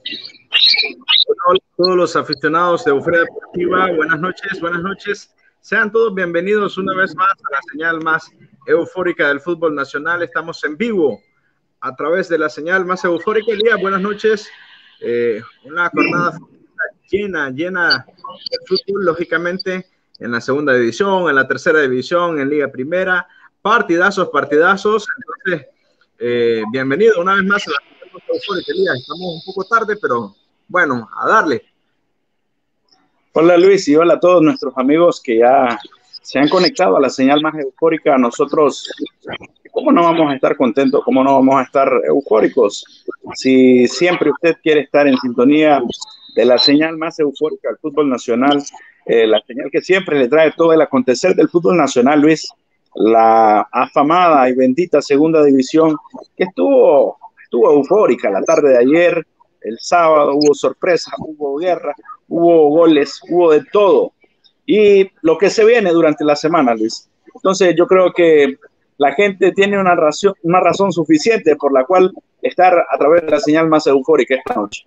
Hola a todos los aficionados de Euforia Deportiva, buenas noches. Sean todos bienvenidos una vez más a la señal más eufórica del fútbol nacional. Estamos en vivo a través de la señal más eufórica. Elías, buenas noches. Una jornada llena de fútbol, lógicamente, en la segunda división, en la tercera división, en Liga Primera. Partidazos. Entonces, bienvenido una vez más a la señal más eufórica, Elías. Estamos un poco tarde, pero bueno, a darle. Hola Luis y hola a todos nuestros amigos que ya se han conectado a la señal más eufórica. Nosotros, ¿cómo no vamos a estar contentos? ¿Cómo no vamos a estar eufóricos? Si siempre usted quiere estar en sintonía de la señal más eufórica del fútbol nacional, la señal que siempre le trae todo el acontecer del fútbol nacional, Luis, la afamada y bendita segunda división que estuvo eufórica la tarde de ayer. El sábado hubo sorpresas, hubo guerra, hubo goles, hubo de todo. Y lo que se viene durante la semana, Luis. Entonces yo creo que la gente tiene una razón suficiente por la cual estar a través de la señal más eufórica esta noche.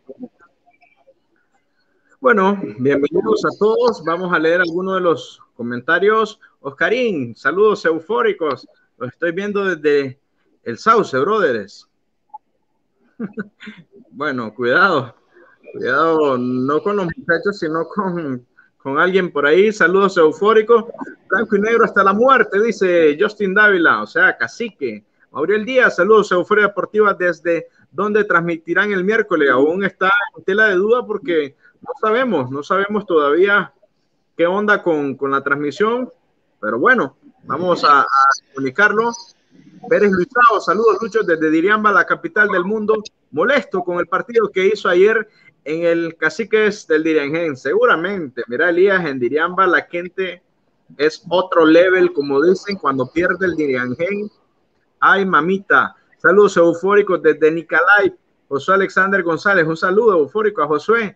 Bueno, bienvenidos a todos. Vamos a leer algunos de los comentarios. Oscarín, saludos eufóricos. Los estoy viendo desde el Sauce, brothers. Bueno, cuidado, no con los muchachos, sino con alguien por ahí. Saludos eufóricos. Blanco y negro hasta la muerte, dice Justin Dávila, o sea, cacique. Mauriel Díaz, saludos Euforia Deportiva desde donde transmitirán el miércoles. Aún está en tela de duda porque no sabemos todavía qué onda con la transmisión, pero bueno, vamos a comunicarlo. Pérez Luisao, saludos Lucho desde Diriamba, la capital del mundo, molesto con el partido que hizo ayer en el Caciques del Diriangén. Seguramente, mira Elías, en Diriamba la gente es otro level, como dicen, cuando pierde el Diriangén. Ay, mamita. Saludos eufóricos desde Nicalay. Josué Alexander González, un saludo eufórico a Josué.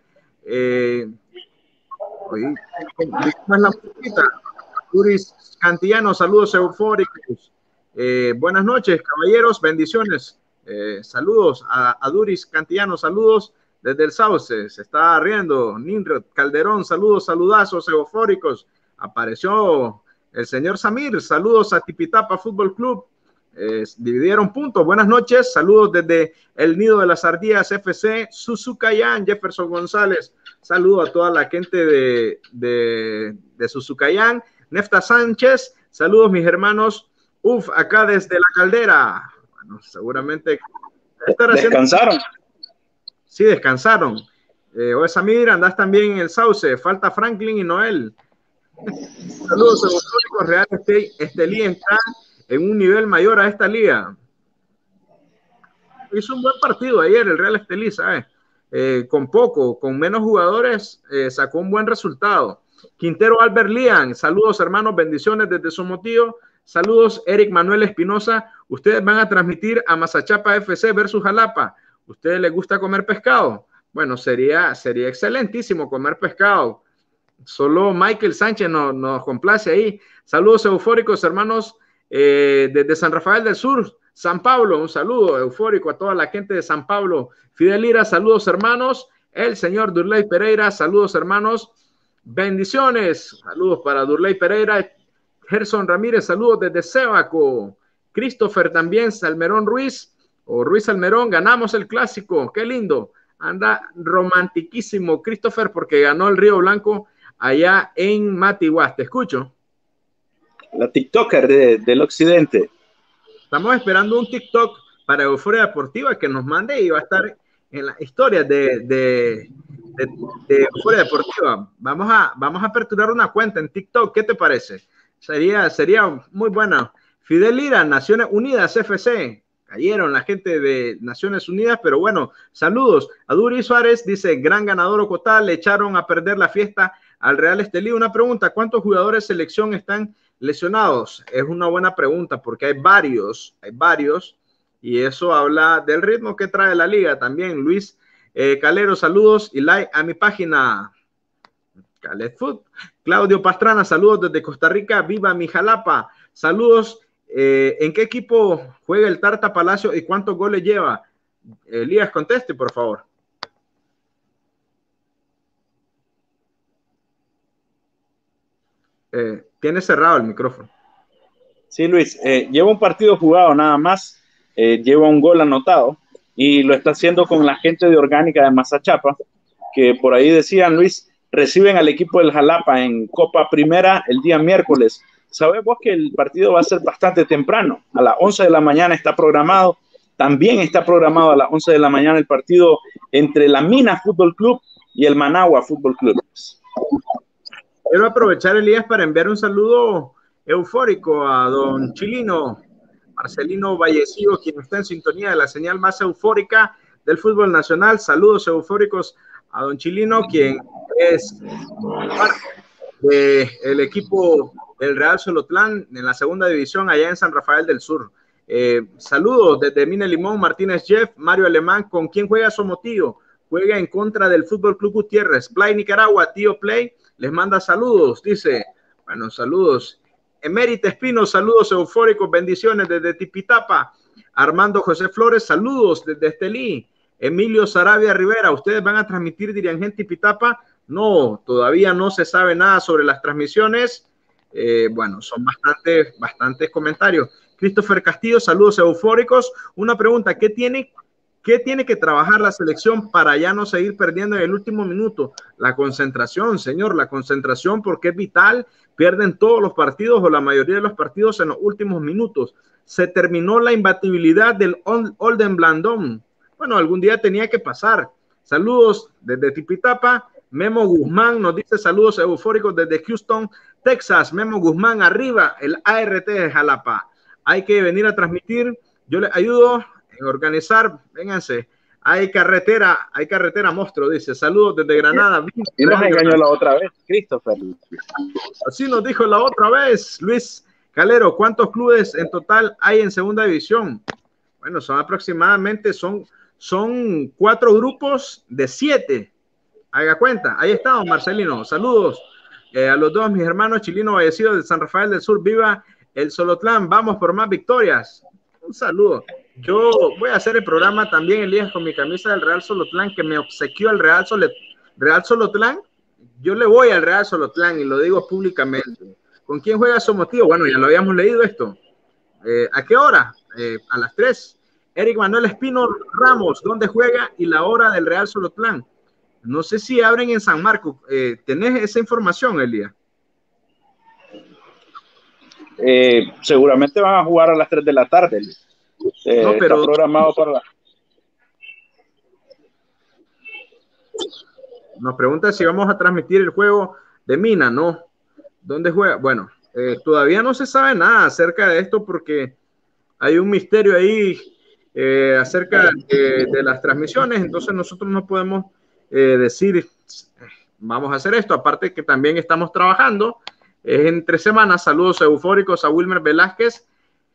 ¿Cómo es la musiquita? Duris Cantillano, saludos eufóricos. Buenas noches, caballeros, bendiciones. Saludos a Duris Cantillano, saludos desde el Sauce. Se está riendo. Nindrod Calderón, saludos, saludazos eufóricos. Apareció el señor Samir, saludos a Tipitapa Fútbol Club. Dividieron puntos. Buenas noches, saludos desde el Nido de las Ardillas FC, Suzucayán, Jefferson González. Saludo a toda la gente de Suzucayán. Nefta Sánchez, saludos mis hermanos. Acá desde la Caldera. Bueno, seguramente descansaron. Sí, descansaron. Oye, Samir, andás también en el Sauce. Falta Franklin y Noel. Saludos a los Real Estelí está en un nivel mayor a esta liga. Hizo un buen partido ayer el Real Estelí, ¿sabes? Con menos jugadores, sacó un buen resultado. Quintero Albert Lian, saludos hermanos, bendiciones desde Somotillo. Saludos Eric Manuel Espinosa. Ustedes van a transmitir a Mazachapa FC versus Jalapa. ¿Ustedes les gusta comer pescado? Bueno, sería excelentísimo comer pescado. Solo Michael Sánchez nos complace ahí. Saludos eufóricos, hermanos, desde San Rafael del Sur, San Pablo. Un saludo eufórico a toda la gente de San Pablo. Fidel Lira, saludos, hermanos. El señor Durley Pereira, saludos, hermanos. Bendiciones. Saludos para Durley Pereira. Gerson Ramírez, saludos desde Sébaco. Christopher también, Salmerón Ruiz, o Ruiz Salmerón, ganamos el clásico. Qué lindo. Anda romantiquísimo Christopher porque ganó el Río Blanco allá en Matiguas. Te escucho. La TikToker del occidente. Estamos esperando un TikTok para Euforia Deportiva que nos mande y va a estar en la historia de Euforia Deportiva. Vamos a aperturar una cuenta en TikTok. ¿Qué te parece? Sería muy buena. Fidel Lira, Naciones Unidas FC. Cayeron la gente de Naciones Unidas, pero bueno, saludos. A Duri Suárez dice, gran ganador Ocotá, le echaron a perder la fiesta al Real Estelí. Una pregunta, ¿cuántos jugadores de selección están lesionados? Es una buena pregunta porque hay varios, y eso habla del ritmo que trae la liga también. Luis Calero, saludos y like a mi página. Caled Food. Claudio Pastrana, saludos desde Costa Rica, viva mi Jalapa. Saludos. ¿En qué equipo juega el Tarta Palacio y cuántos goles lleva? Elías, conteste, por favor. Tiene cerrado el micrófono. Sí, Luis, lleva un partido jugado nada más, lleva un gol anotado y lo está haciendo con la gente de Orgánica de Mazachapa, que por ahí decían, Luis, reciben al equipo del Jalapa en Copa Primera el día miércoles. Sabes vos que el partido va a ser bastante temprano, a las 11 de la mañana está programado, también está programado a las 11 de la mañana el partido entre la Mina Fútbol Club y el Managua Fútbol Club. Quiero aprovechar, Elías, para enviar un saludo eufórico a don Chilino Marcelino Vallecillo, quien está en sintonía de la señal más eufórica del fútbol nacional. Saludos eufóricos a don Chilino, quien es parte del equipo del Real Solotlán en la segunda división allá en San Rafael del Sur. Saludos desde Mina Limón, Martínez Jeff, Mario Alemán. ¿Con quién juega Somotillo? Juega en contra del Fútbol Club Gutiérrez. Play Nicaragua, tío Play, les manda saludos, dice. Bueno, saludos. Emérita Espino, saludos eufóricos, bendiciones desde Tipitapa. Armando José Flores, saludos desde Estelí. Emilio Sarabia Rivera, ¿ustedes van a transmitir Diriangén Tipitapa? No, todavía no se sabe nada sobre las transmisiones. Bueno, son bastantes comentarios. Christopher Castillo, saludos eufóricos. Una pregunta, ¿qué tiene que trabajar la selección para ya no seguir perdiendo en el último minuto? La concentración, señor, la concentración, porque es vital. Pierden todos los partidos o la mayoría de los partidos en los últimos minutos. Se terminó la imbatibilidad del Olden Blandón. Bueno, algún día tenía que pasar. Saludos desde Tipitapa. Memo Guzmán nos dice saludos eufóricos desde Houston, Texas. Memo Guzmán, arriba el ART de Jalapa. Hay que venir a transmitir. Yo les ayudo en organizar. Vénganse. Hay carretera monstruo, dice. Saludos desde Granada. Y nos engañó la otra vez, Christopher. Así nos dijo la otra vez, Luis Calero. ¿Cuántos clubes en total hay en segunda división? Bueno, son aproximadamente, son 4 grupos de 7. Haga cuenta. Ahí estamos, Marcelino. Saludos a los dos, mis hermanos Chilino Vallecillo de San Rafael del Sur. Viva el Solotlán. Vamos por más victorias. Un saludo. Yo voy a hacer el programa también, Elías, con mi camisa del Real Solotlán, que me obsequió el Real Solotlán. Yo le voy al Real Solotlán y lo digo públicamente. ¿Con quién juega Somotillo? Bueno, ya lo habíamos leído esto. ¿A qué hora? A las 3. Eric Manuel Espino Ramos, ¿dónde juega? Y la hora del Real Solotlán. No sé si abren en San Marcos. ¿Tenés esa información, Elías? Seguramente van a jugar a las 3 de la tarde. No, pero está programado para la... Nos pregunta si vamos a transmitir el juego de Mina, ¿no? ¿Dónde juega? Bueno, todavía no se sabe nada acerca de esto porque hay un misterio ahí acerca de las transmisiones, entonces nosotros no podemos decir vamos a hacer esto, aparte que también estamos trabajando en 3 semanas. Saludos eufóricos a Wilmer Velázquez.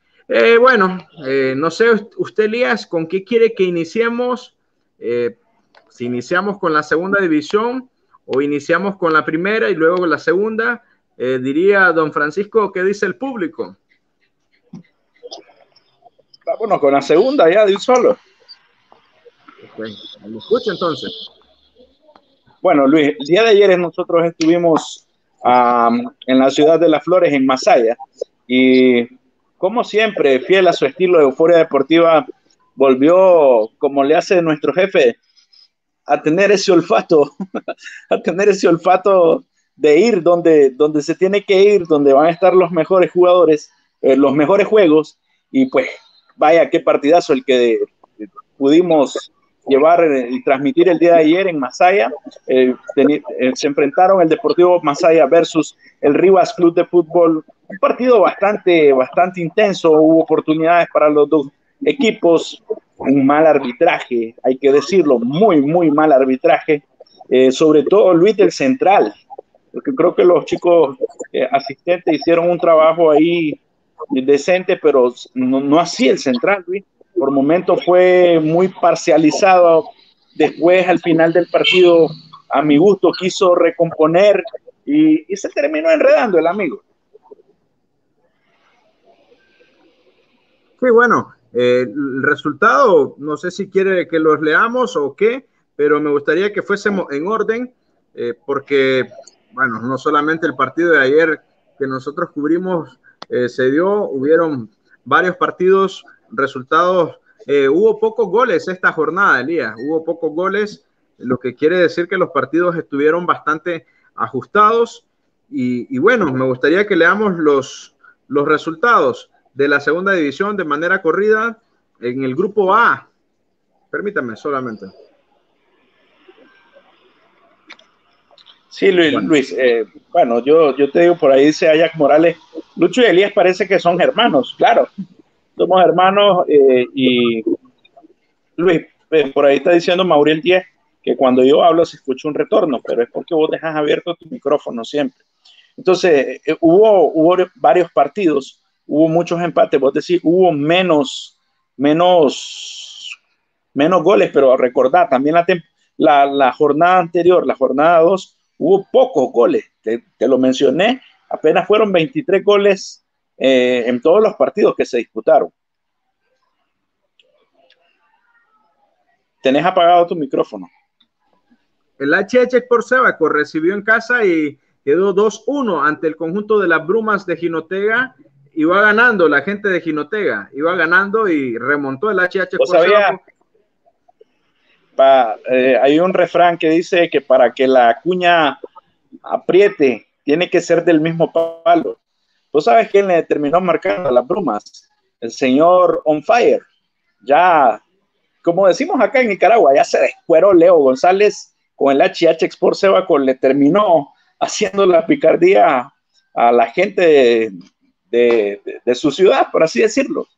No sé, usted, Elías, ¿con qué quiere que iniciemos? Si iniciamos con la segunda división o iniciamos con la primera y luego con la segunda, diría don Francisco, ¿qué dice el público? Vámonos con la segunda ya de un solo. Okay. ¿Lo escucha entonces? Bueno, Luis, el día de ayer nosotros estuvimos en la ciudad de Las Flores, en Masaya, y como siempre, fiel a su estilo de euforia deportiva, volvió, como le hace nuestro jefe, a tener ese olfato, de ir donde se tiene que ir, donde van a estar los mejores jugadores, los mejores juegos, y pues vaya qué partidazo el que pudimos llevar y transmitir el día de ayer en Masaya. Se enfrentaron el Deportivo Masaya versus el Rivas Club de Fútbol, un partido bastante intenso, hubo oportunidades para los dos equipos, un mal arbitraje, hay que decirlo, muy mal arbitraje, sobre todo Luis del central, porque creo que los chicos asistentes hicieron un trabajo ahí decente, pero no así el central, Luis. Por momentos fue muy parcializado. Después, al final del partido, a mi gusto, quiso recomponer y se terminó enredando el amigo. Sí, bueno, el resultado, no sé si quiere que los leamos o qué, pero me gustaría que fuésemos en orden, porque, bueno, no solamente el partido de ayer que nosotros cubrimos se dio, hubieron varios partidos, resultados, hubo pocos goles esta jornada, Elías, hubo pocos goles, lo que quiere decir que los partidos estuvieron bastante ajustados y bueno, me gustaría que leamos los resultados de la segunda división de manera corrida en el grupo A. Permítame solamente. Sí, Luis, bueno, yo te digo, por ahí dice Ajax Morales, Lucho y Elías parece que son hermanos, claro, somos hermanos y Luis, por ahí está diciendo Mauriel 10 que cuando yo hablo se escucha un retorno, pero es porque vos dejas abierto tu micrófono siempre. Entonces, hubo varios partidos, hubo muchos empates, vos decís, hubo menos goles, pero recordá, también la jornada anterior, la jornada 2, hubo pocos goles, te lo mencioné, apenas fueron 23 goles en todos los partidos que se disputaron. Tenés apagado tu micrófono. El HH por Sebaco recibió en casa y quedó 2-1 ante el conjunto de las Brumas de Jinotega. Iba ganando la gente de Jinotega, iba ganando y remontó el HH por Sebaco. Hay un refrán que dice que para que la cuña apriete, tiene que ser del mismo palo. ¿Tú sabes quién le terminó marcando a las Brumas? El señor On Fire. Ya, como decimos acá en Nicaragua, ya se descueró Leo González con el HH Export Sebaco, le terminó haciendo la picardía a la gente de su ciudad, por así decirlo.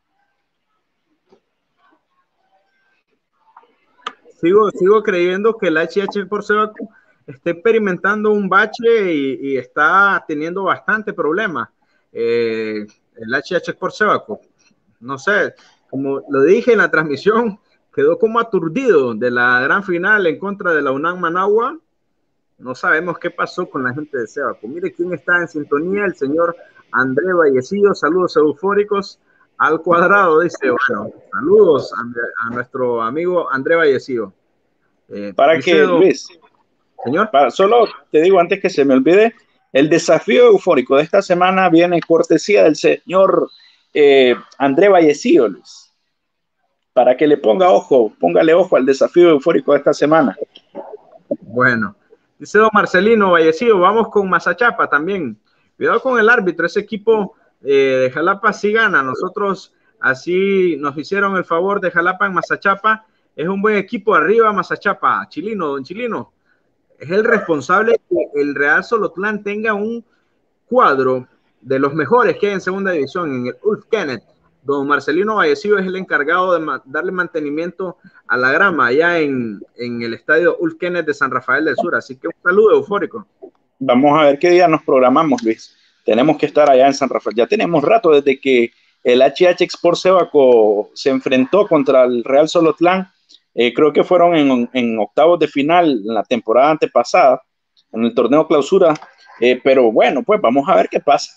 Sigo creyendo que el HH por Sebaco está experimentando un bache y está teniendo bastante problemas. El HH por Sebaco, no sé, como lo dije en la transmisión, quedó como aturdido de la gran final en contra de la UNAM Managua. No sabemos qué pasó con la gente de Sebaco. Mire quién está en sintonía, el señor André Vallecillo. Saludos eufóricos al cuadrado, dice. Bueno, saludos a nuestro amigo André Vallecillo. Para que, Luis, señor, solo te digo antes que se me olvide, el desafío eufórico de esta semana viene cortesía del señor André Vallecillo, Luis. Para que le póngale ojo al desafío eufórico de esta semana. Bueno, dice don Marcelino Vallecillo, vamos con Mazachapa también. Cuidado con el árbitro, ese equipo de Jalapa sí gana. Nosotros así nos hicieron el favor de Jalapa en Mazachapa. Es un buen equipo arriba, Mazachapa. Chilino, don Chilino, es el responsable de que el Real Solotlán tenga un cuadro de los mejores que hay en segunda división, en el Ulf Kenneth. Don Marcelino Vallecillo es el encargado de darle mantenimiento a la grama allá en el estadio Ulf Kenneth de San Rafael del Sur. Así que un saludo eufórico. Vamos a ver qué día nos programamos, Luis. Tenemos que estar allá en San Rafael. Ya tenemos rato desde que el HH Export Sebaco se enfrentó contra el Real Solotlán. Creo que fueron en octavos de final en la temporada antepasada, en el torneo clausura. Pero bueno, pues vamos a ver qué pasa.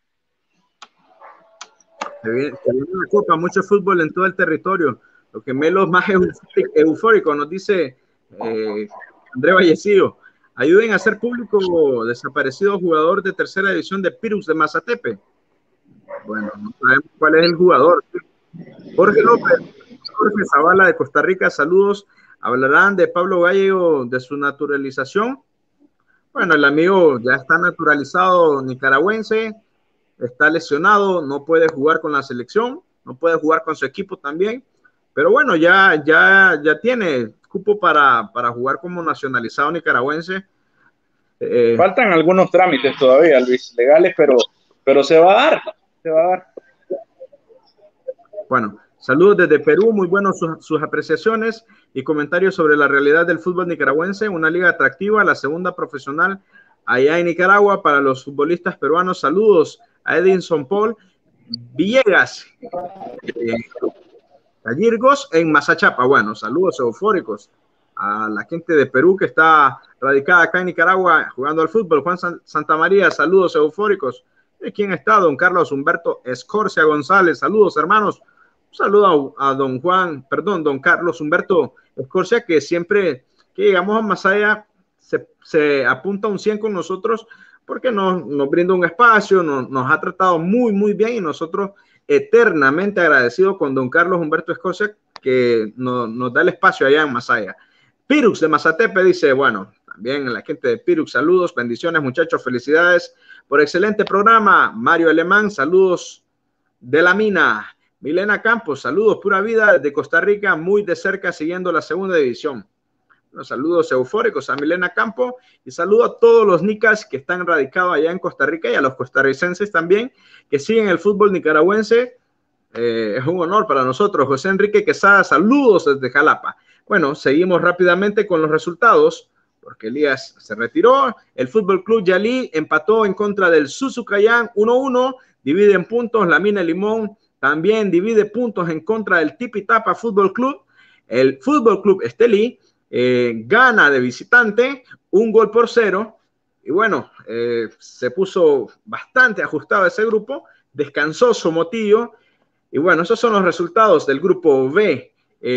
Se viene la Copa, mucho fútbol en todo el territorio. Los gemelos más eufóricos, nos dice André Vallecillo. Ayuden a hacer público desaparecido jugador de tercera división de Pirus de Mazatepe. Bueno, no sabemos cuál es el jugador. Jorge López, Jorge Zavala de Costa Rica, saludos. Hablarán de Pablo Gallego, de su naturalización. Bueno, el amigo ya está naturalizado nicaragüense, está lesionado, no puede jugar con la selección, no puede jugar con su equipo también, pero bueno, ya tiene cupo para jugar como nacionalizado nicaragüense. Faltan algunos trámites todavía, Luis, legales, pero se va a dar, se va a dar. Bueno, saludos desde Perú, muy buenos sus apreciaciones y comentarios sobre la realidad del fútbol nicaragüense, una liga atractiva, la segunda profesional allá en Nicaragua para los futbolistas peruanos. Saludos a Edinson Paul Villegas, Gallirgos en Mazachapa. Bueno, saludos eufóricos a la gente de Perú que está radicada acá en Nicaragua jugando al fútbol. Juan Santamaría, saludos eufóricos. ¿Quién está? Don Carlos Humberto Escorcia González, saludos hermanos. Un saludo a don Carlos Humberto Escorcia, que siempre que llegamos a Masaya se apunta un 100 con nosotros porque nos brinda un espacio, nos ha tratado muy, muy bien y nosotros eternamente agradecidos con don Carlos Humberto Escocia, que nos da el espacio allá en Masaya. Pirux de Mazatepe dice, bueno, también la gente de Pirux, saludos, bendiciones muchachos, felicidades por excelente programa. Mario Alemán, saludos de la mina. Milena Campos, saludos, pura vida de Costa Rica, muy de cerca siguiendo la segunda división. Los saludos eufóricos a Milena Campo y saludo a todos los nicas que están radicados allá en Costa Rica y a los costarricenses también que siguen el fútbol nicaragüense. Es un honor para nosotros. José Enrique Quesada, saludos desde Jalapa. Bueno, seguimos rápidamente con los resultados porque Elías se retiró. El Fútbol Club Yalí empató en contra del Susukayán 1-1, divide en puntos. La Mina Limón también divide puntos en contra del Tipitapa Fútbol Club. El Fútbol Club Estelí gana de visitante 1-0 y bueno, se puso bastante ajustado ese grupo, descansó Somotillo y bueno, esos son los resultados del grupo B.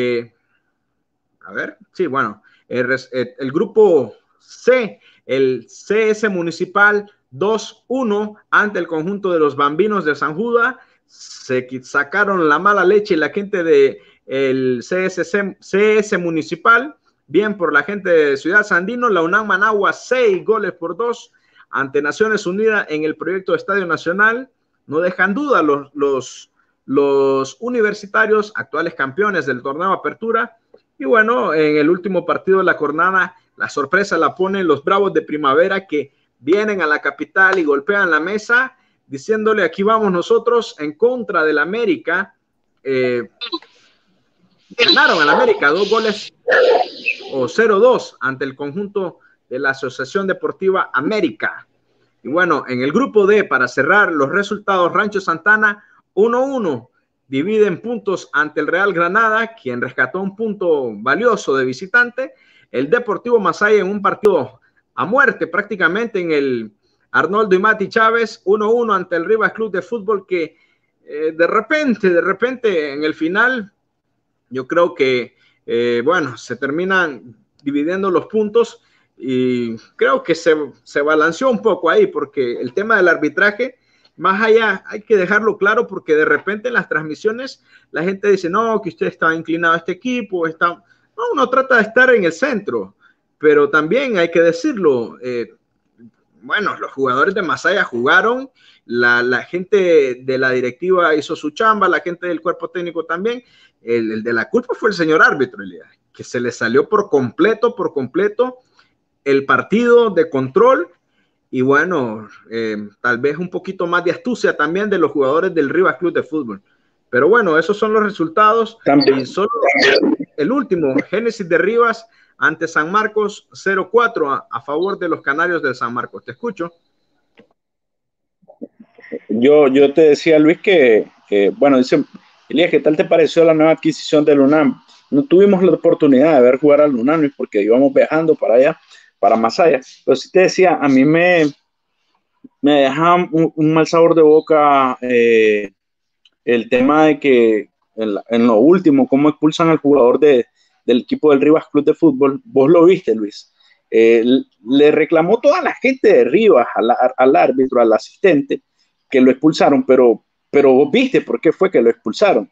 A ver, sí, bueno, el grupo C, el CS Municipal 2-1 ante el conjunto de los Bambinos de San Judas. Se sacaron la mala leche la gente de el CS Municipal. Bien por la gente de Ciudad Sandino, la UNAM Managua 6-2 ante Naciones Unidas en el proyecto de Estadio Nacional. No dejan duda los universitarios, actuales campeones del torneo Apertura. Y bueno, en el último partido de la jornada, la sorpresa la ponen los Bravos de Primavera que vienen a la capital y golpean la mesa diciéndole aquí vamos nosotros en contra del América. Ganaron al América 0-2 ante el conjunto de la Asociación Deportiva América. Y bueno, en el grupo D, para cerrar los resultados, Rancho Santana 1-1, dividen puntos ante el Real Granada, quien rescató un punto valioso de visitante. El Deportivo Masaya en un partido a muerte prácticamente en el Arnoldo y Mati Chávez, 1-1 ante el Rivas Club de Fútbol, que de repente en el final yo creo que bueno, se terminan dividiendo los puntos y creo que se balanceó un poco ahí porque el tema del arbitraje, más allá, hay que dejarlo claro porque de repente en las transmisiones la gente dice, no, que usted está inclinado a este equipo, no, uno trata de estar en el centro, pero también hay que decirlo, bueno, los jugadores de Masaya jugaron, la gente de la directiva hizo su chamba, la gente del cuerpo técnico también. El de la culpa fue el señor árbitro, Elías, que se le salió por completo el partido de control y bueno, tal vez un poquito más de astucia también de los jugadores del Rivas Club de Fútbol. Pero bueno, esos son los resultados. Y solo el último, Génesis de Rivas ante San Marcos 0-4 a favor de los Canarios del San Marcos. Te escucho. Yo te decía, Luis, bueno, dice, Elías, ¿qué tal te pareció la nueva adquisición del UNAM? No tuvimos la oportunidad de ver jugar al UNAM, Luis, porque íbamos viajando para allá, para Masaya. Pero sí te decía, a mí me deja un mal sabor de boca el tema de que en lo último, cómo expulsan al jugador del equipo del Rivas Club de Fútbol. Vos lo viste, Luis. Le reclamó toda la gente de Rivas al árbitro, al asistente, que lo expulsaron, pero vos viste por qué fue que lo expulsaron.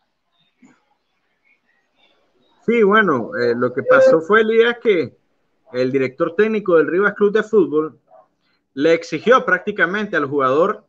Sí, bueno, lo que pasó fue el día que el director técnico del Rivas Club de Fútbol le exigió prácticamente al jugador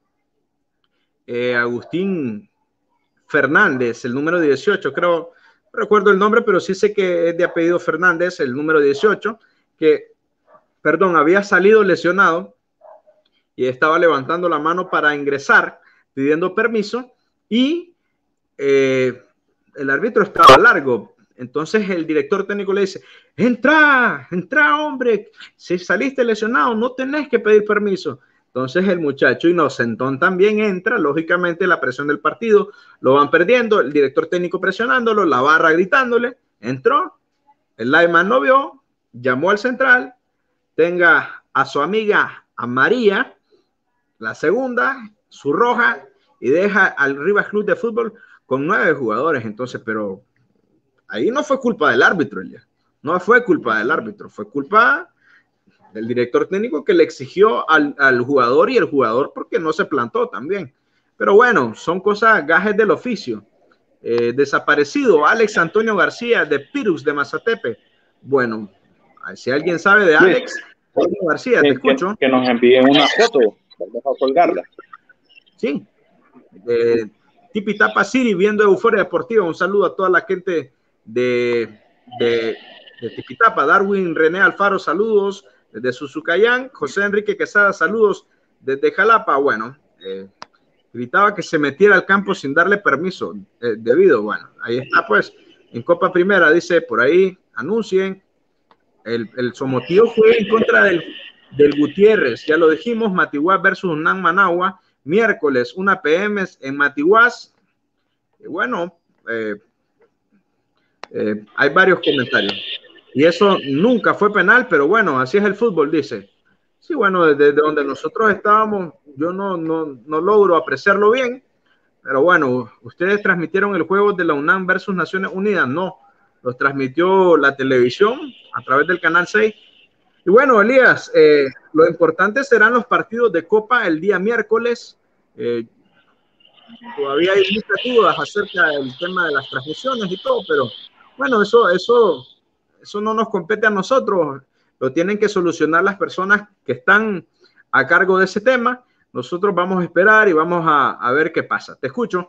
Agustín Fernández, el número 18, creo, no recuerdo el nombre, pero sí sé que es de apellido Fernández, el número 18, que, perdón, había salido lesionado y estaba levantando la mano para ingresar, pidiendo permiso, y el árbitro estaba largo. Entonces el director técnico le dice, entra, hombre, si saliste lesionado no tenés que pedir permiso. Entonces el muchacho inocentón también entra, lógicamente la presión del partido, lo van perdiendo, el director técnico presionándolo, la barra gritándole, entró, el lineman no vio, llamó al central, tenga a su amiga, a María, la segunda, su roja, y deja al Rivas Club de Fútbol con 9 jugadores. Entonces, pero ahí no fue culpa del árbitro, Elia. No fue culpa del árbitro, fue culpa del director técnico que le exigió al jugador y el jugador porque no se plantó también. Pero bueno, son cosas, gajes del oficio. Desaparecido, Alex Antonio García de Pirux de Mazatepe. Bueno, si alguien sabe de Luis, Alex Antonio García, te escucho. que nos envíen una foto, vamos a colgarla. Sí, Tipitapa City, viendo Euforia Deportiva. Un saludo a toda la gente de Tipitapa. Darwin René Alfaro, saludos desde Suzucayán. José Enrique Quesada, saludos desde Jalapa. Bueno, gritaba que se metiera al campo sin darle permiso debido. Bueno, ahí está pues. En Copa Primera dice por ahí, anuncien. El Somotío fue en contra del Gutiérrez, ya lo dijimos, Matiguás versus UNAM Managua, miércoles 1 p.m. en Matiguás. Bueno, hay varios comentarios. Y eso nunca fue penal, pero bueno, así es el fútbol, dice. Sí, bueno, desde donde nosotros estábamos, yo no logro apreciarlo bien, pero bueno, ustedes transmitieron el juego de la UNAM versus Naciones Unidas, no, los transmitió la televisión a través del Canal 6. Y bueno, Elías, lo importante serán los partidos de Copa el día miércoles. Todavía hay muchas dudas acerca del tema de las transmisiones y todo, pero bueno, eso no nos compete a nosotros. Lo tienen que solucionar las personas que están a cargo de ese tema. Nosotros vamos a esperar y vamos a ver qué pasa. Te escucho.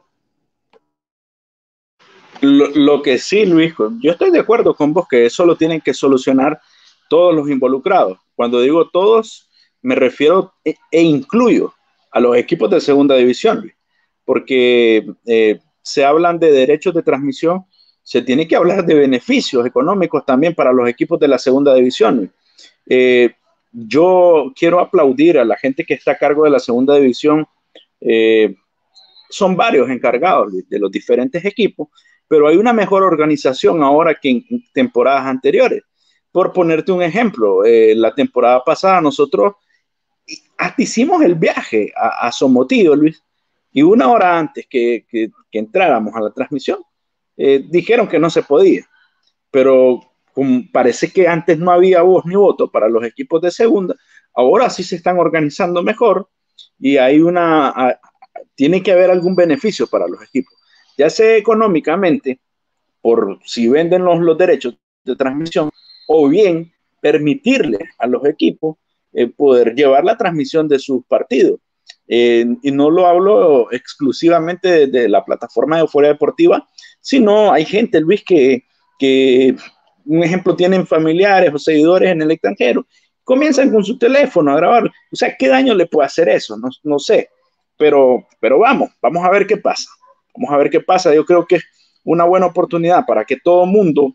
Lo que sí, Luis, yo estoy de acuerdo con vos que eso lo tienen que solucionar todos los involucrados. Cuando digo todos, me refiero e incluyo a los equipos de segunda división, Luis, porque se hablan de derechos de transmisión, se tiene que hablar de beneficios económicos también para los equipos de la segunda división, Luis. Yo quiero aplaudir a la gente que está a cargo de la segunda división. Son varios encargados de los diferentes equipos, pero hay una mejor organización ahora que en temporadas anteriores. Por ponerte un ejemplo, la temporada pasada nosotros hasta hicimos el viaje a Somotillo, Luis, y una hora antes que entráramos a la transmisión, dijeron que no se podía, pero parece que antes no había voz ni voto para los equipos de segunda, ahora sí se están organizando mejor y hay tiene que haber algún beneficio para los equipos, ya sea económicamente, por si venden los derechos de transmisión, o bien permitirle a los equipos poder llevar la transmisión de sus partidos. Y no lo hablo exclusivamente de la plataforma de Euforia Deportiva, sino hay gente, Luis, que un ejemplo, tienen familiares o seguidores en el extranjero, comienzan con su teléfono a grabar. O sea, ¿qué daño le puede hacer eso? No sé, pero vamos a ver qué pasa. Vamos a ver qué pasa. Yo creo que es una buena oportunidad para que todo el mundo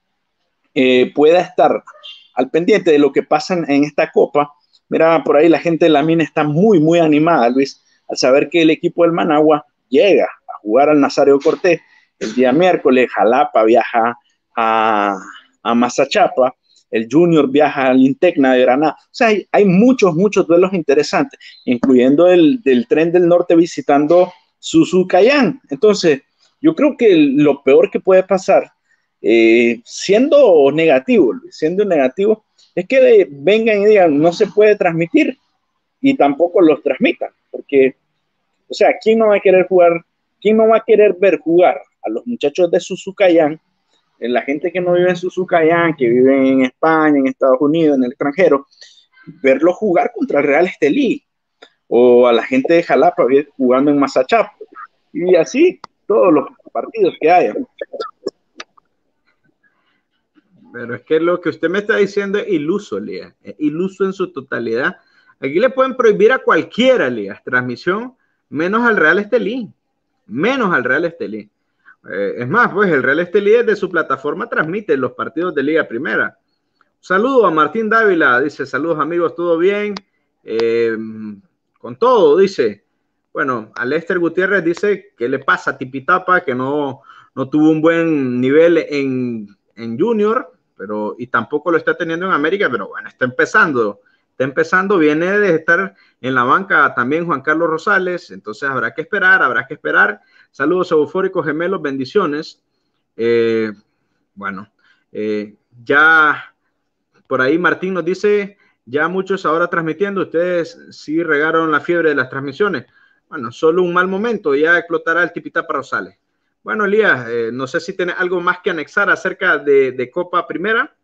pueda estar al pendiente de lo que pasa en esta Copa. Mira, por ahí la gente de la mina está muy, muy animada, Luis, al saber que el equipo del Managua llega a jugar al Nazario Cortés el día miércoles. Jalapa viaja a Mazachapa, el Junior viaja al Intecna de Granada. O sea, hay muchos duelos interesantes, incluyendo del Tren del Norte visitando Suzucayán. Entonces, yo creo que lo peor que puede pasar, siendo negativo, es que vengan y digan no se puede transmitir y tampoco los transmitan, porque, o sea, ¿quién no va a querer jugar? ¿Quién no va a querer ver jugar a los muchachos de Suzucayán, la gente que no vive en Suzucayán, que vive en España, en Estados Unidos, en el extranjero, verlos jugar contra el Real Estelí, o a la gente de Jalapa jugando en Mazachapa, y así todos los partidos que haya? Pero es que lo que usted me está diciendo es iluso, Lía. Es iluso en su totalidad. Aquí le pueden prohibir a cualquiera, Lía, transmisión, menos al Real Estelí. Menos al Real Estelí. Es más, pues el Real Estelí desde su plataforma transmite los partidos de Liga Primera. Saludo a Martín Dávila, dice, saludos amigos, ¿todo bien? Con todo, dice. Bueno, a Lester Gutiérrez dice que le pasa a Tipitapa, que no tuvo un buen nivel en Junior, pero y tampoco lo está teniendo en América, pero bueno, está empezando, viene de estar en la banca también Juan Carlos Rosales, entonces habrá que esperar. Saludos eufóricos gemelos, bendiciones. Bueno, ya por ahí Martín nos dice ya muchos ahora transmitiendo, ustedes sí regaron la fiebre de las transmisiones. Bueno, solo un mal momento, ya explotará el Tipitapa Rosales. Bueno, Elías, no sé si tienes algo más que anexar acerca de Copa Primera.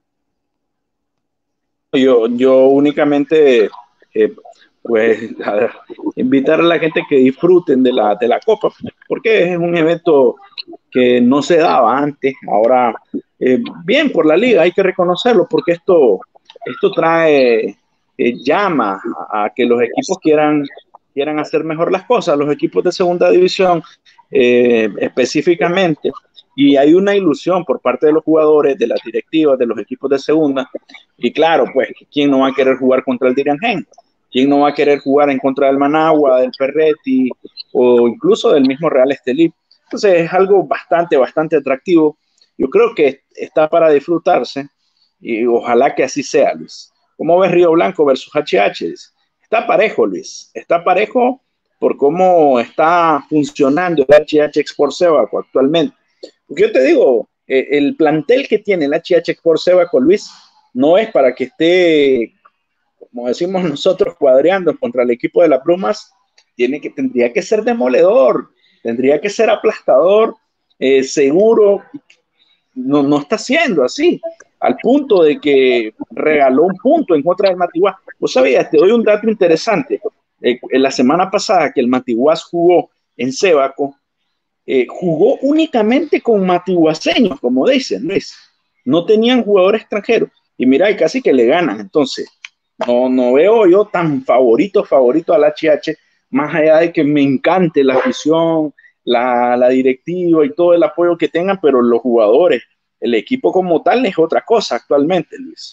Yo únicamente, pues, a ver, invitar a la gente que disfruten de la Copa, porque es un evento que no se daba antes. Ahora, bien por la liga, hay que reconocerlo, porque esto trae, llama a que los equipos quieran hacer mejor las cosas, los equipos de segunda división específicamente, y hay una ilusión por parte de los jugadores, de las directivas, de los equipos de segunda, y claro, pues, ¿quién no va a querer jugar contra el Diriangén? ¿Quién no va a querer jugar en contra del Managua, del Ferretti o incluso del mismo Real Estelí? Entonces es algo bastante atractivo. Yo creo que está para disfrutarse y ojalá que así sea, Luis. ¿Cómo ves Río Blanco versus HH? Está parejo, Luis. Está parejo por cómo está funcionando el HH Export Sebaco actualmente. Porque yo te digo, el plantel que tiene el HH Export Sebaco, Luis, no es para que esté, como decimos nosotros, cuadreando contra el equipo de las Brumas. Tendría que ser demoledor, tendría que ser aplastador, seguro. No está siendo así, al punto de que regaló un punto en contra del Matiguás. Vos sabías, te doy un dato interesante. En la semana pasada que el Matiguás jugó en Sebaco, jugó únicamente con matiguaseños, como dicen, Luis. No tenían jugadores extranjeros. Y mira, y casi que le ganan. Entonces, no veo yo tan favorito al HH, más allá de que me encante la afición, la directiva y todo el apoyo que tengan, pero los jugadores, el equipo como tal es otra cosa actualmente, Luis.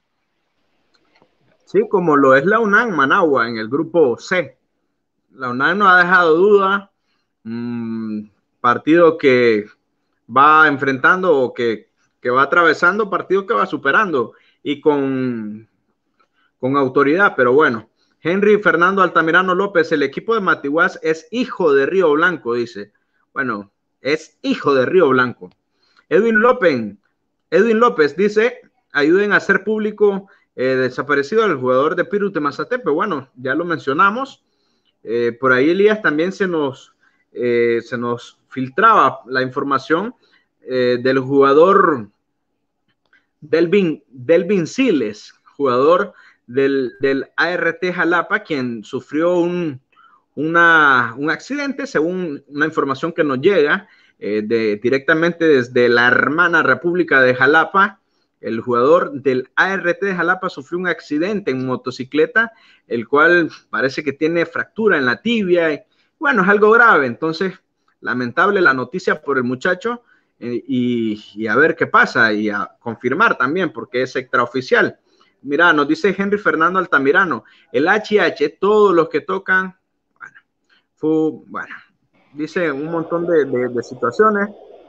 Sí, como lo es la UNAM Managua en el grupo C. La UNAM no ha dejado duda. Partido que va enfrentando o que va atravesando, partido que va superando y con autoridad, pero bueno. Henry Fernando Altamirano López, el equipo de Matiguás es hijo de Río Blanco, dice. Bueno, es hijo de Río Blanco. Edwin López dice, ayuden a hacer público desaparecido al jugador de Pirut de Mazatepe. Bueno, ya lo mencionamos. Por ahí, Elías, también se nos filtraba la información del jugador Delvin Siles, jugador del ART Jalapa, quien sufrió un accidente, según una información que nos llega directamente desde la hermana República de Jalapa. El jugador del ART de Jalapa sufrió un accidente en motocicleta, el cual parece que tiene fractura en la tibia. Bueno, es algo grave, entonces lamentable la noticia por el muchacho. Y a ver qué pasa y a confirmar también porque es extraoficial. Mira, nos dice Henry Fernando Altamirano, el HH, todos los que tocan, bueno, dice un montón de situaciones.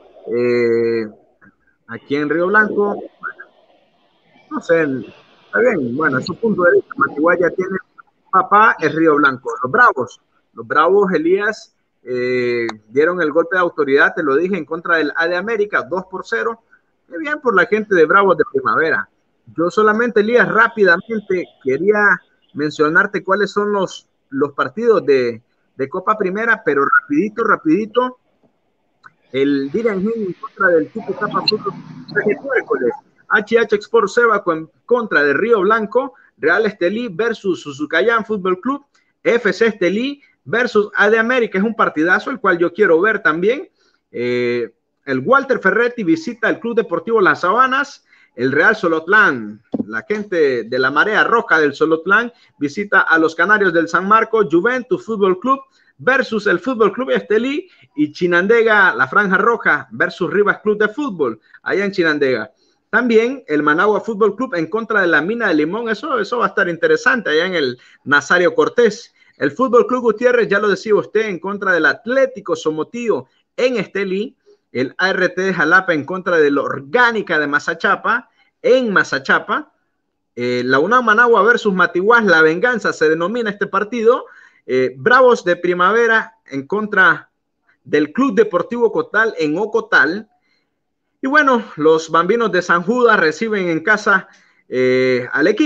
Aquí en Río Blanco, bueno, no sé, está bien, bueno, es su punto de vista. Matiguaya tiene papá, es Río Blanco. Los Bravos, Elías, dieron el golpe de autoridad, te lo dije, en contra del A de América, 2-0. Qué bien por la gente de Bravos de Primavera. Yo solamente, Elías, rápidamente quería mencionarte cuáles son los partidos de Copa Primera, pero rapidito, el Diriangén en contra del Tipitapa Fútbol miércoles, HH Export Sebaco en contra de Río Blanco, Real Estelí versus Suzucayán Fútbol Club, FC Estelí versus A de América, es un partidazo el cual yo quiero ver también. El Walter Ferretti visita el Club Deportivo Las Sabanas, el Real Solotlán, la gente de la Marea Roja del Solotlán visita a los Canarios del San Marcos, Juventus Fútbol Club versus el Fútbol Club Estelí, y Chinandega, la Franja Roja versus Rivas Club de Fútbol, allá en Chinandega. También el Managua Fútbol Club en contra de la Mina de Limón, eso va a estar interesante allá en el Nazario Cortés. El Fútbol Club Gutiérrez, ya lo decía usted, en contra del Atlético Somotillo en Estelí. El ART de Jalapa en contra de la Orgánica de Mazachapa en Mazachapa. La UNAM Managua versus Matiguás, la venganza se denomina este partido. Bravos de Primavera en contra del Club Deportivo Ocotal en Ocotal. Y bueno, los Bambinos de San Judas reciben en casa al equipo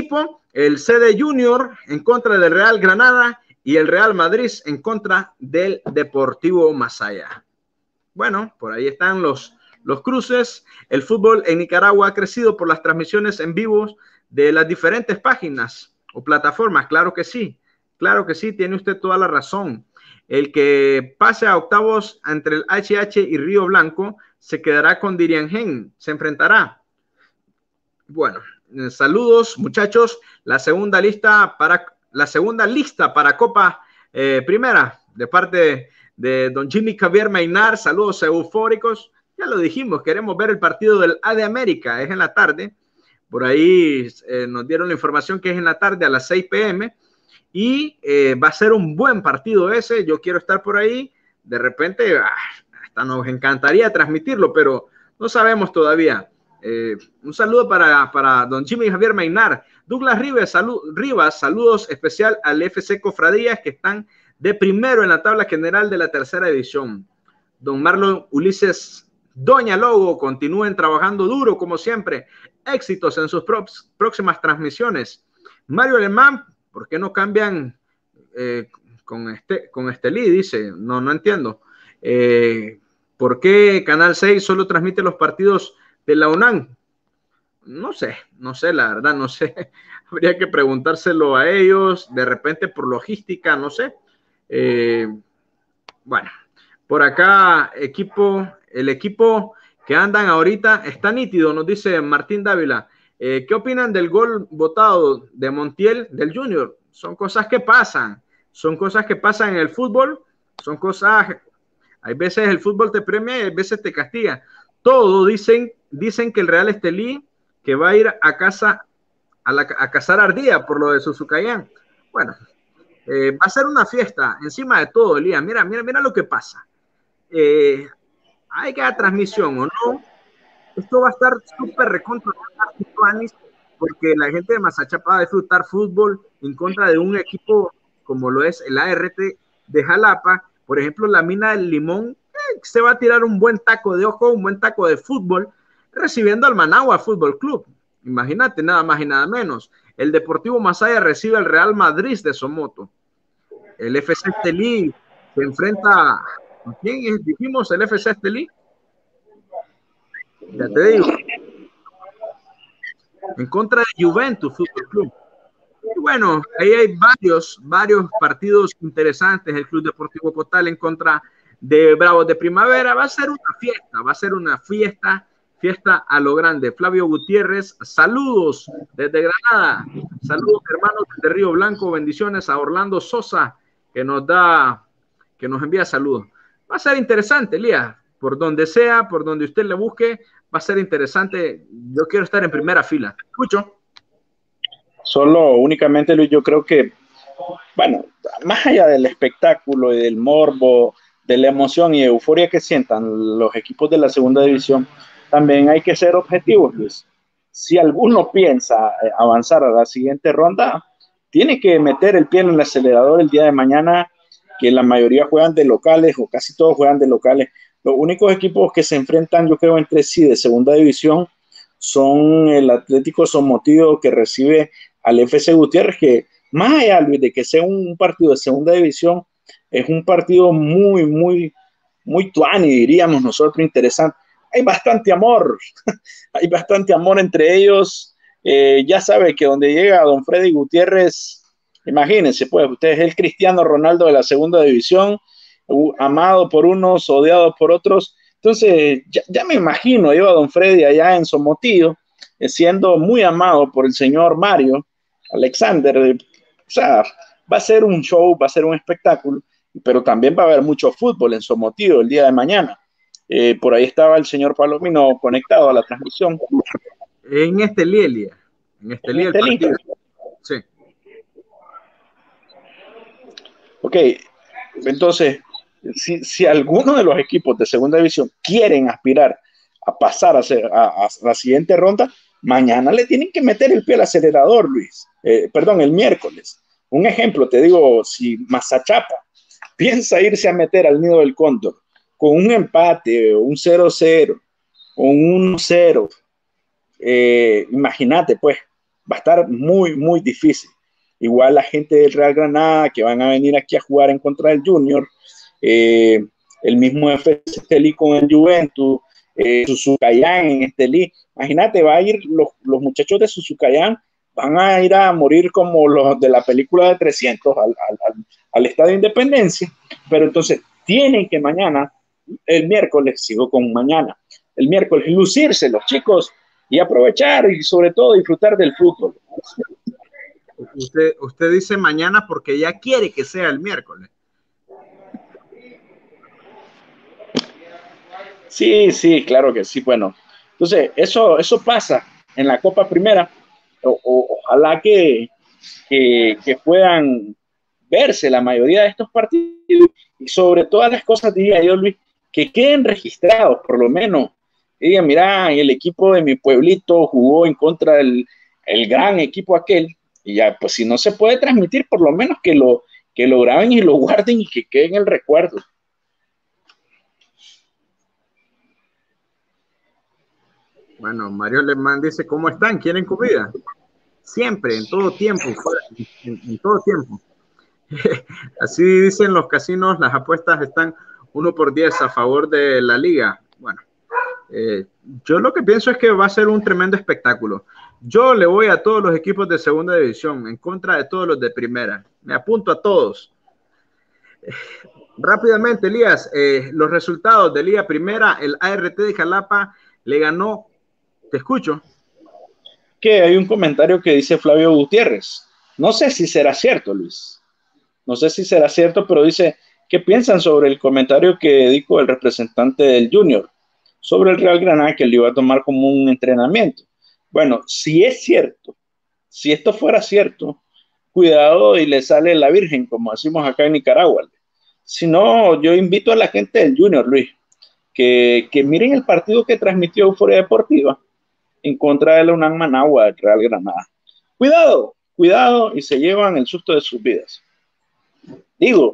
el CD Junior en contra del Real Granada y el Real Madrid en contra del Deportivo Masaya. Bueno, por ahí están los cruces. El fútbol en Nicaragua ha crecido por las transmisiones en vivo de las diferentes páginas o plataformas. Claro que sí, tiene usted toda la razón. El que pase a octavos entre el HH y Río Blanco se quedará con Diriangén, se enfrentará. Bueno, saludos muchachos. La segunda lista para Copa Primera de parte de don Jimmy Javier Mainar. Saludos eufóricos. Ya lo dijimos, queremos ver el partido del A de América, es en la tarde. Por ahí nos dieron la información que es en la tarde a las 6 p.m. y va a ser un buen partido ese. Yo quiero estar por ahí. De repente, hasta nos encantaría transmitirlo, pero no sabemos todavía. Un saludo para don Jimmy Javier Mainar. Douglas Rivas, saludos especial al FC Cofradías, que están de primero en la tabla general de la tercera división. Don Marlon Ulises Doña Logo, continúen trabajando duro como siempre. Éxitos en sus próximas transmisiones. Mario Alemán, ¿por qué no cambian con Estelí? Dice, no entiendo. ¿Por qué Canal 6 solo transmite los partidos de la UNAM? No sé, la verdad, no sé. Habría que preguntárselo a ellos, de repente por logística, no sé. Bueno, por acá, el equipo que andan ahorita está nítido, nos dice Martín Dávila. ¿Qué opinan del gol votado de Montiel del Junior? Son cosas que pasan en el fútbol, hay veces el fútbol te premia y hay veces te castiga. Todo dicen que el Real Estelí que va a ir a casa a cazar ardilla por lo de Suzucayán. Bueno, va a ser una fiesta encima de todo, Elías. Mira lo que pasa. Hay que transmisión o no, esto va a estar súper recontra porque la gente de Mazachapa va a disfrutar fútbol en contra de un equipo como lo es el ART de Jalapa. Por ejemplo, la Mina del Limón se va a tirar un buen taco de ojo, un buen taco de fútbol, recibiendo al Managua Fútbol Club. Imagínate, nada más y nada menos. El Deportivo Masaya recibe al Real Madrid de Somoto. El FC Estelí se enfrenta a ¿quién dijimos el FC Estelí? Ya te digo. En contra de Juventus Fútbol Club. Y bueno, ahí hay varios partidos interesantes. El Club Deportivo Cotal en contra de Bravos de Primavera. Va a ser una fiesta a lo grande. Flavio Gutiérrez, saludos desde Granada. Saludos, hermanos, desde Río Blanco. Bendiciones a Orlando Sosa, que nos envía saludos. Va a ser interesante, Elías. Por donde sea, por donde usted le busque, va a ser interesante. Yo quiero estar en primera fila. Escucho. Solo únicamente, Luis, yo creo que, bueno, más allá del espectáculo y del morbo, de la emoción y euforia que sientan los equipos de la segunda división, también hay que ser objetivos, Luis. Si alguno piensa avanzar a la siguiente ronda, tiene que meter el pie en el acelerador el día de mañana, que la mayoría juegan de locales o casi todos juegan de locales. Los únicos equipos que se enfrentan, yo creo, entre sí de segunda división son el Atlético Somotillo, que recibe al FC Gutiérrez, que más allá, Luis, de que sea un partido de segunda división, es un partido muy tuani, diríamos nosotros, interesante. Hay bastante amor, hay bastante amor entre ellos. Ya sabe que donde llega don Freddy Gutiérrez, imagínense, pues, usted es el Cristiano Ronaldo de la segunda división, amado por unos, odiado por otros. Entonces, ya me imagino yo a don Freddy allá en Somotillo, siendo muy amado por el señor Mario Alexander. O sea, va a ser un show, va a ser un espectáculo, pero también va a haber mucho fútbol en Somotillo el día de mañana. Por ahí estaba el señor Palomino conectado a la transmisión. En Estelí, Elías. En Estelí el partido. Sí. Ok, entonces, si alguno de los equipos de segunda división quieren aspirar a pasar a la siguiente ronda, mañana le tienen que meter el pie al acelerador, Luis. El miércoles. Un ejemplo, te digo, si Mazachapa piensa irse a meter al Nido del Cóndor con un empate, un 0-0, con un 1-0, imagínate, pues, va a estar muy, muy difícil. Igual la gente del Real Granada que van a venir aquí a jugar en contra del Junior, el mismo FC Estelí con el Juventus, Suzucayán en Estelí. Imagínate, va a ir los muchachos de Suzucayán, van a ir a morir como los de la película de 300 al Estadio de Independencia, pero entonces tienen que mañana, el miércoles, sigo con mañana, el miércoles lucirse los chicos y aprovechar y sobre todo disfrutar del fútbol. Usted dice mañana porque ya quiere que sea el miércoles. Sí, sí, claro que sí. Bueno, entonces eso pasa en la Copa Primera. Ojalá que puedan verse la mayoría de estos partidos y sobre todas las cosas, diría yo, Luis, que queden registrados, por lo menos. Digan, mira, el equipo de mi pueblito jugó en contra del el gran equipo aquel, y ya, pues si no se puede transmitir, por lo menos que lo graben y lo guarden y que quede en el recuerdo. Bueno, Mario Alemán dice, ¿cómo están? ¿Quieren comida? Siempre, en todo tiempo, en todo tiempo. Así dicen los casinos, las apuestas están 1-10 a favor de la liga. Bueno, yo lo que pienso es que va a ser un tremendo espectáculo. Yo le voy a todos los equipos de segunda división en contra de todos los de primera. Me apunto a todos. Rápidamente, Elías, los resultados de Liga Primera, el ART de Jalapa le ganó. Te escucho. Que hay un comentario que dice Flavio Gutiérrez. No sé si será cierto, Luis. No sé si será cierto, pero dice, ¿qué piensan sobre el comentario que dijo el representante del Junior sobre el Real Granada que le iba a tomar como un entrenamiento? Bueno, si es cierto, si esto fuera cierto, cuidado y le sale la Virgen, como decimos acá en Nicaragua. Si no, yo invito a la gente del Junior, Luis, que miren el partido que transmitió Euforia Deportiva en contra de la UNAM Managua del Real Granada. Cuidado, cuidado, y se llevan el susto de sus vidas. Digo.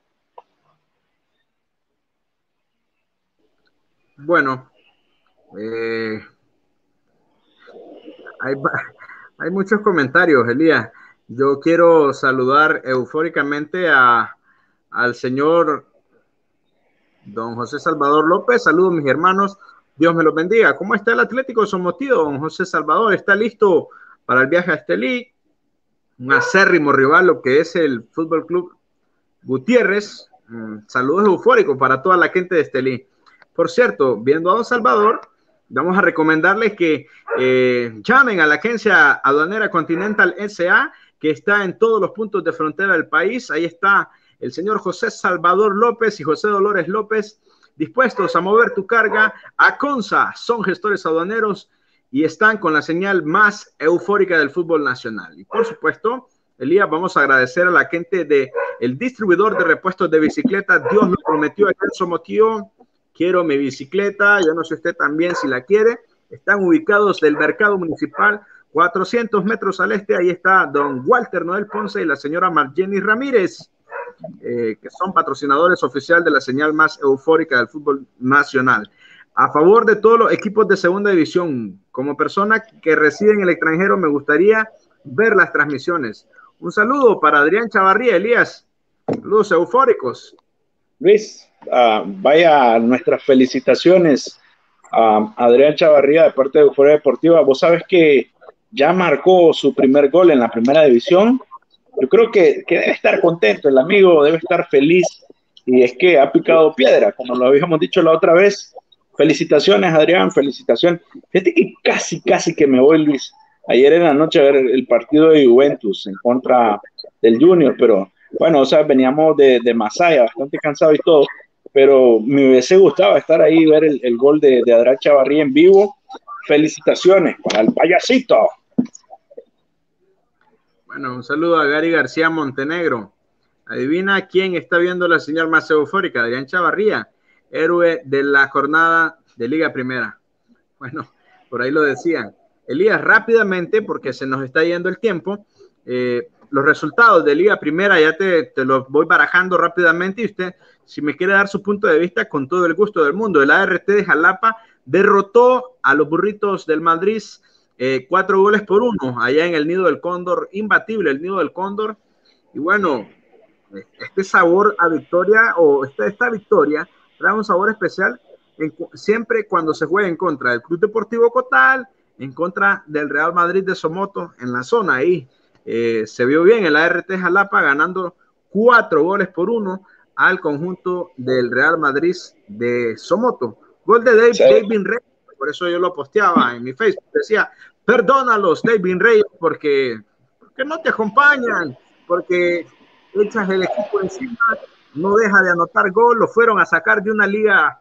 Bueno, hay muchos comentarios, Elías. Yo quiero saludar eufóricamente al señor don José Salvador López. Saludos, mis hermanos. Dios me los bendiga. ¿Cómo está el Atlético Somotillo, don José Salvador? ¿Está listo para el viaje a Estelí? Un acérrimo rival, lo que es el Fútbol Club Gutiérrez. Saludos eufóricos para toda la gente de Estelí. Por cierto, viendo a don Salvador, vamos a recomendarles que llamen a la agencia aduanera Continental S.A., que está en todos los puntos de frontera del país. Ahí está el señor José Salvador López y José Dolores López, dispuestos a mover tu carga a Consa. Son gestores aduaneros y están con la señal más eufórica del fútbol nacional. Y por supuesto, Elías, vamos a agradecer a la gente del distribuidor de repuestos de bicicleta. Dios lo prometió aquí en Somotillo. Quiero mi bicicleta, yo no sé usted también si la quiere. Están ubicados del mercado municipal, 400 metros al este. Ahí está don Walter Noel Ponce y la señora Marjeni Ramírez, que son patrocinadores oficiales de la señal más eufórica del fútbol nacional. A favor de todos los equipos de segunda división, como persona que reside en el extranjero, me gustaría ver las transmisiones. Un saludo para Adrián Chavarría, Elías. Saludos eufóricos. Luis, vaya nuestras felicitaciones a Adrián Chavarría de parte de Euforia Deportiva. Vos sabes que ya marcó su primer gol en la primera división. Yo creo que debe estar contento, el amigo debe estar feliz, y es que ha picado piedra, como lo habíamos dicho la otra vez. Felicitaciones, Adrián, felicitaciones. Fíjate que casi que me voy, Luis, ayer en la noche a ver el partido de Juventus en contra del Junior, pero bueno, o sea, veníamos de Masaya, bastante cansado y todo, pero me hubiese gustado estar ahí y ver el gol de Adrián Chavarría en vivo. Felicitaciones para el payasito. Bueno, un saludo a Gary García Montenegro. Adivina quién está viendo la señal más eufórica. Adrián Chavarría, héroe de la jornada de Liga Primera. Bueno, por ahí lo decían. Elías, rápidamente, porque se nos está yendo el tiempo, los resultados de Liga Primera ya te los voy barajando rápidamente, y usted, si me quiere dar su punto de vista, con todo el gusto del mundo. El ART de Jalapa derrotó a los Burritos del Madrid 4 goles por 1 allá en el Nido del Cóndor, imbatible el Nido del Cóndor. Y bueno, este sabor a victoria o esta victoria trae un sabor especial siempre cuando se juega en contra del Club Deportivo Cotal, en contra del Real Madrid de Somoto, en la zona ahí. Se vio bien el ART Jalapa ganando 4 goles por 1 al conjunto del Real Madrid de Somoto. Gol de David Reyes, por eso yo lo posteaba en mi Facebook, decía, perdónalos David Reyes porque no te acompañan, porque echas el equipo encima, no deja de anotar gol, lo fueron a sacar de una liga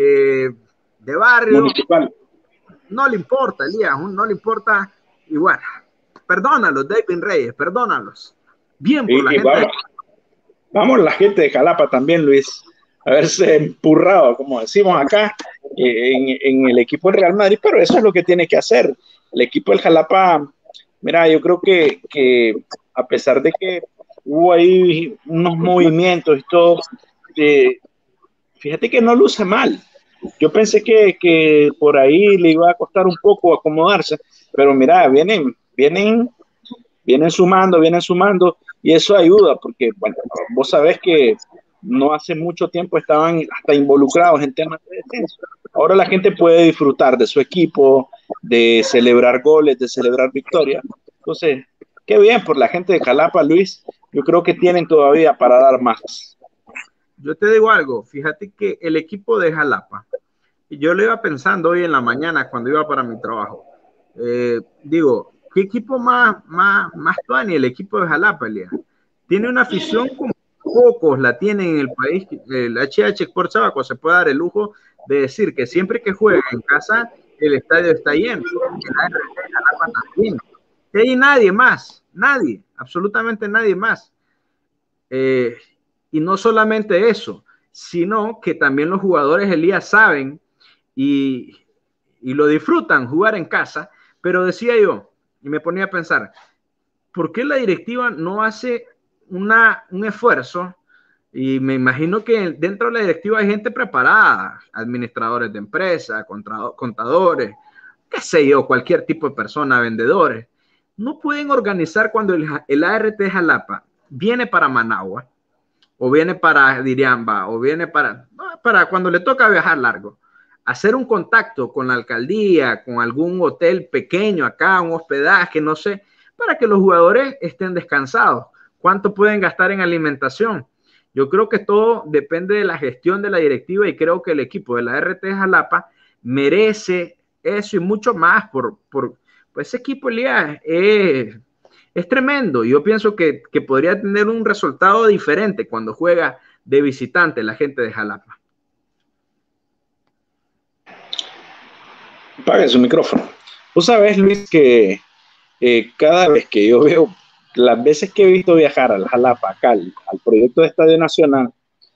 de barrio. Municipal. No le importa, Elías, no le importa. Y bueno, perdónalos, David Reyes, perdónalos. Bien por la gente. Vamos, la gente de Jalapa también, Luis, a verse empurrado, como decimos acá, en el equipo del Real Madrid, pero eso es lo que tiene que hacer. El equipo del Jalapa, mira, yo creo que a pesar de que hubo ahí unos movimientos y todo, fíjate que no luce mal. Yo pensé que por ahí le iba a costar un poco acomodarse, pero mira, vienen sumando, y eso ayuda, porque bueno, vos sabés que no hace mucho tiempo estaban hasta involucrados en temas de descenso. Ahora la gente puede disfrutar de su equipo, de celebrar goles, de celebrar victorias. Entonces, qué bien por la gente de Jalapa, Luis. Yo creo que tienen todavía para dar más. Yo te digo algo, fíjate que el equipo de Jalapa, y yo lo iba pensando hoy en la mañana cuando iba para mi trabajo, digo, ¿qué equipo más tuani el equipo de Jalapa, Elías? Tiene una afición como pocos la tienen en el país. El HH Sport Sabaco se puede dar el lujo de decir que siempre que juega en casa, el estadio está lleno. El ART de Jalapa también. Y hay nadie más, nadie, absolutamente nadie más. Y no solamente eso, sino que también los jugadores, Elías, saben y lo disfrutan jugar en casa, pero decía yo, y me ponía a pensar, ¿por qué la directiva no hace un esfuerzo? Y me imagino que dentro de la directiva hay gente preparada, administradores de empresas, contadores, qué sé yo, cualquier tipo de persona, vendedores. No pueden organizar cuando el ART Jalapa viene para Managua, o viene para Diriamba, o viene para cuando le toca viajar largo, hacer un contacto con la alcaldía, con algún hotel pequeño acá, un hospedaje, no sé, para que los jugadores estén descansados. ¿Cuánto pueden gastar en alimentación? Yo creo que todo depende de la gestión de la directiva y creo que el equipo de la RT Jalapa merece eso y mucho más por ese equipo, Elías, es tremendo. Yo pienso que podría tener un resultado diferente cuando juega de visitante la gente de Jalapa. Apague su micrófono. Tú sabes, Luis, que cada vez que yo veo, las veces que he visto viajar al Jalapa, acá, al proyecto de Estadio Nacional,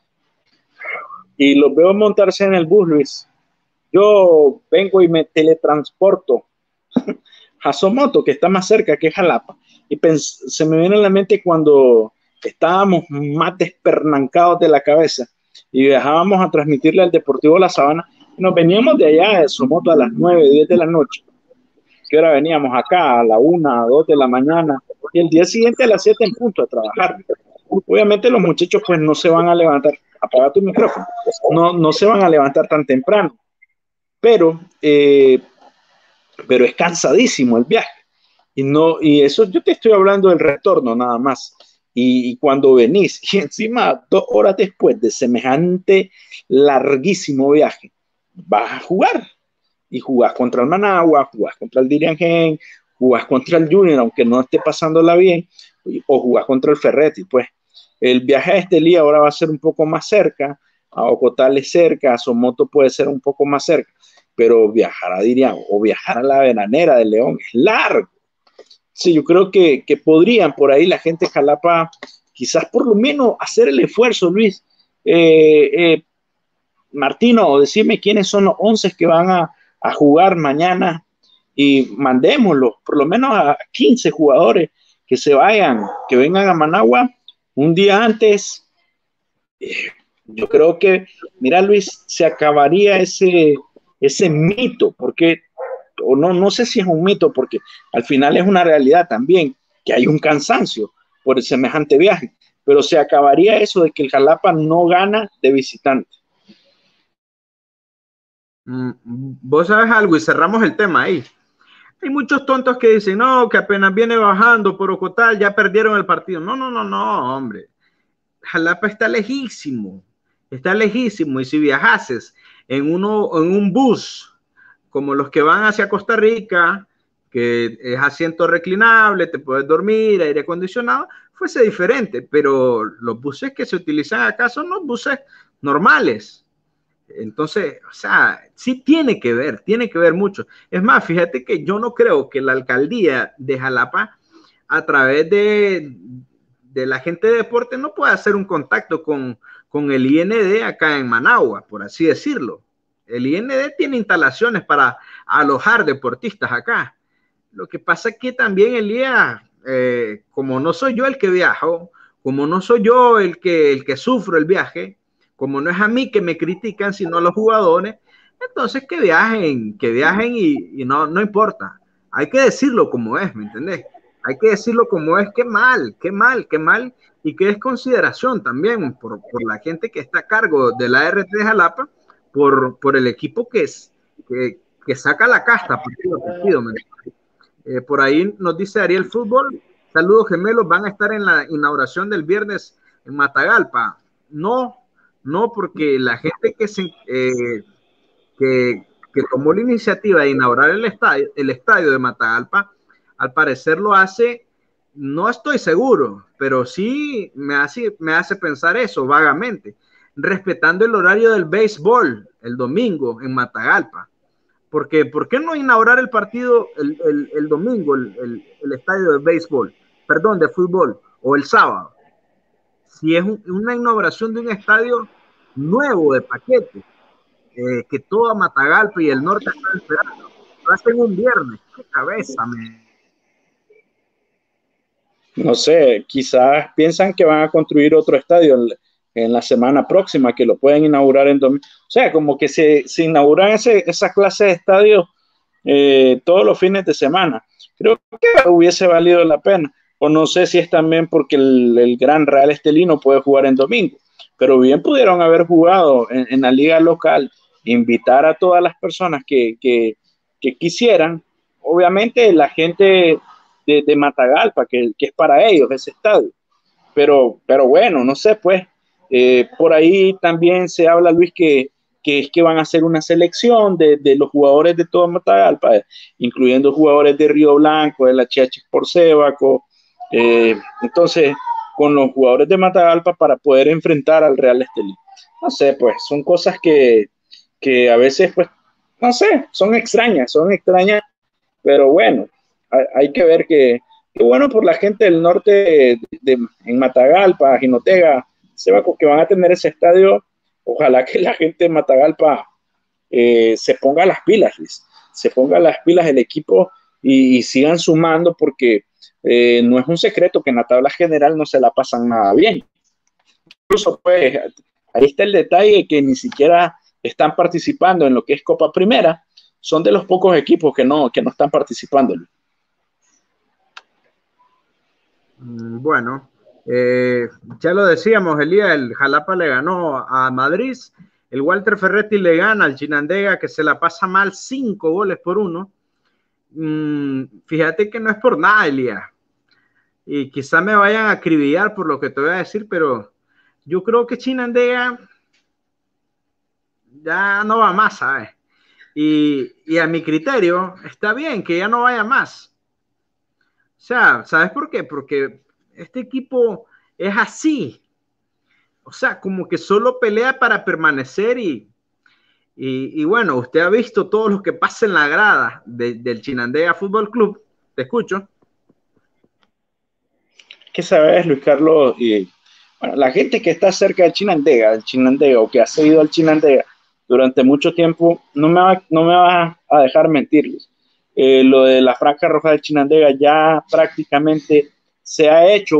y los veo montarse en el bus, Luis, yo vengo y me teletransporto a Somoto, que está más cerca que Jalapa, y se me viene a la mente cuando estábamos más despernancados de la cabeza y viajábamos a transmitirle al Deportivo La Sabana. Nos veníamos de allá de Somoto a las 9, 10 de la noche, que ahora veníamos acá a la 1, 2 de la mañana, y el día siguiente a las 7 en punto a trabajar. Obviamente los muchachos pues no se van a levantar, apaga tu micrófono, no se van a levantar tan temprano, pero es cansadísimo el viaje. Y eso yo te estoy hablando del retorno nada más. Y cuando venís, y encima 2 horas después de semejante larguísimo viaje, vas a jugar. Y jugás contra el Managua, jugás contra el Diriangén, jugás contra el Junior, aunque no esté pasándola bien, o jugás contra el Ferretti. Pues el viaje a Estelí ahora va a ser un poco más cerca, a Ocotal es cerca, a Somoto puede ser un poco más cerca, pero viajar a Diriangén o viajar a la Veranera de León es largo. Sí, yo creo que podrían por ahí la gente de Jalapa quizás por lo menos hacer el esfuerzo, Luis. Martino, decime quiénes son los 11 que van a jugar mañana y mandémoslo, por lo menos a 15 jugadores que se vayan, que vengan a Managua un día antes. Yo creo que, mira Luis, se acabaría ese mito, porque o no, no sé si es un mito, porque al final es una realidad también, que hay un cansancio por el semejante viaje, pero se acabaría eso de que el Jalapa no gana de visitante. Vos sabes algo y cerramos el tema ahí. Hay muchos tontos que dicen, no, que apenas viene bajando por Ocotal, ya perdieron el partido. No, no, no, no, hombre. Jalapa está lejísimo. Y si viajases en un bus, como los que van hacia Costa Rica, que es asiento reclinable, te puedes dormir, aire acondicionado, fuese diferente. Pero los buses que se utilizan acá son los buses normales. Entonces, o sea, sí tiene que ver mucho. Es más, fíjate que yo no creo que la alcaldía de Jalapa, a través de la gente de deporte, no pueda hacer un contacto con el IND acá en Managua, por así decirlo. El IND tiene instalaciones para alojar deportistas acá. Lo que pasa es que también el IA, como no soy yo el que viajo, como no soy yo el que sufro el viaje, como no es a mí que me critican, sino a los jugadores, entonces que viajen y no, no importa. Hay que decirlo como es, ¿me entendés? Hay que decirlo como es, qué mal, qué mal, qué mal, y que es consideración también por la gente que está a cargo de la RT de Jalapa, por el equipo que saca la casta partido a partido, ¿me entiendes? Por ahí nos dice Ariel Fútbol, saludos gemelos, van a estar en la inauguración del viernes en Matagalpa. No, no, porque la gente que tomó la iniciativa de inaugurar el estadio de Matagalpa, al parecer lo hace, no estoy seguro, pero sí me hace pensar eso vagamente, respetando el horario del béisbol el domingo en Matagalpa. Porque, ¿por qué no inaugurar el partido el domingo, el estadio de béisbol, perdón, de fútbol, o el sábado? Si es una inauguración de un estadio nuevo de paquete, que toda Matagalpa y el norte están esperando, lo hacen un viernes. ¡Qué cabeza, man! No sé, quizás piensan que van a construir otro estadio en la semana próxima, que lo pueden inaugurar en domingo. O sea, como que se inauguran esa clase de estadios todos los fines de semana. Creo que hubiese valido la pena. O no sé si es también porque el Gran Real Estelino puede jugar en domingo, pero bien pudieron haber jugado en la liga local, invitar a todas las personas que quisieran. Obviamente la gente de Matagalpa, que es para ellos ese estadio. Pero bueno, no sé, pues, por ahí también se habla, Luis, que es que van a hacer una selección de los jugadores de todo Matagalpa, incluyendo jugadores de Río Blanco, de la CH por Sébaco, entonces, con los jugadores de Matagalpa para poder enfrentar al Real Estelí. No sé, pues, son cosas que a veces, pues, no sé, son extrañas, pero bueno, hay que ver que bueno por la gente del norte en Matagalpa, Jinotega, Sébaco, que van a tener ese estadio. Ojalá que la gente de Matagalpa se ponga las pilas, Luis, se ponga las pilas el equipo y sigan sumando porque no es un secreto que en la tabla general no se la pasan nada bien. Incluso, pues, ahí está el detalle que ni siquiera están participando en lo que es Copa Primera, son de los pocos equipos que no están participando. Bueno, ya lo decíamos, Elías, el Jalapa le ganó a Madrid, el Walter Ferretti le gana al Chinandega, que se la pasa mal 5 goles por 1. Fíjate que no es por nada, Elías, y quizá me vayan a acribillar por lo que te voy a decir, pero yo creo que Chinandega ya no va más, ¿sabes? Y a mi criterio está bien que ya no vaya más. O sea, ¿sabes por qué? Porque este equipo es así. O sea, como que solo pelea para permanecer y bueno, usted ha visto todo lo que pasa en la grada del Chinandega Fútbol Club. Te escucho. ¿Qué sabes, Luis Carlos? Y, bueno, la gente que está cerca del Chinandega, o que ha seguido al Chinandega durante mucho tiempo, no me va a dejar mentirles. Lo de la franja roja del Chinandega ya prácticamente se ha hecho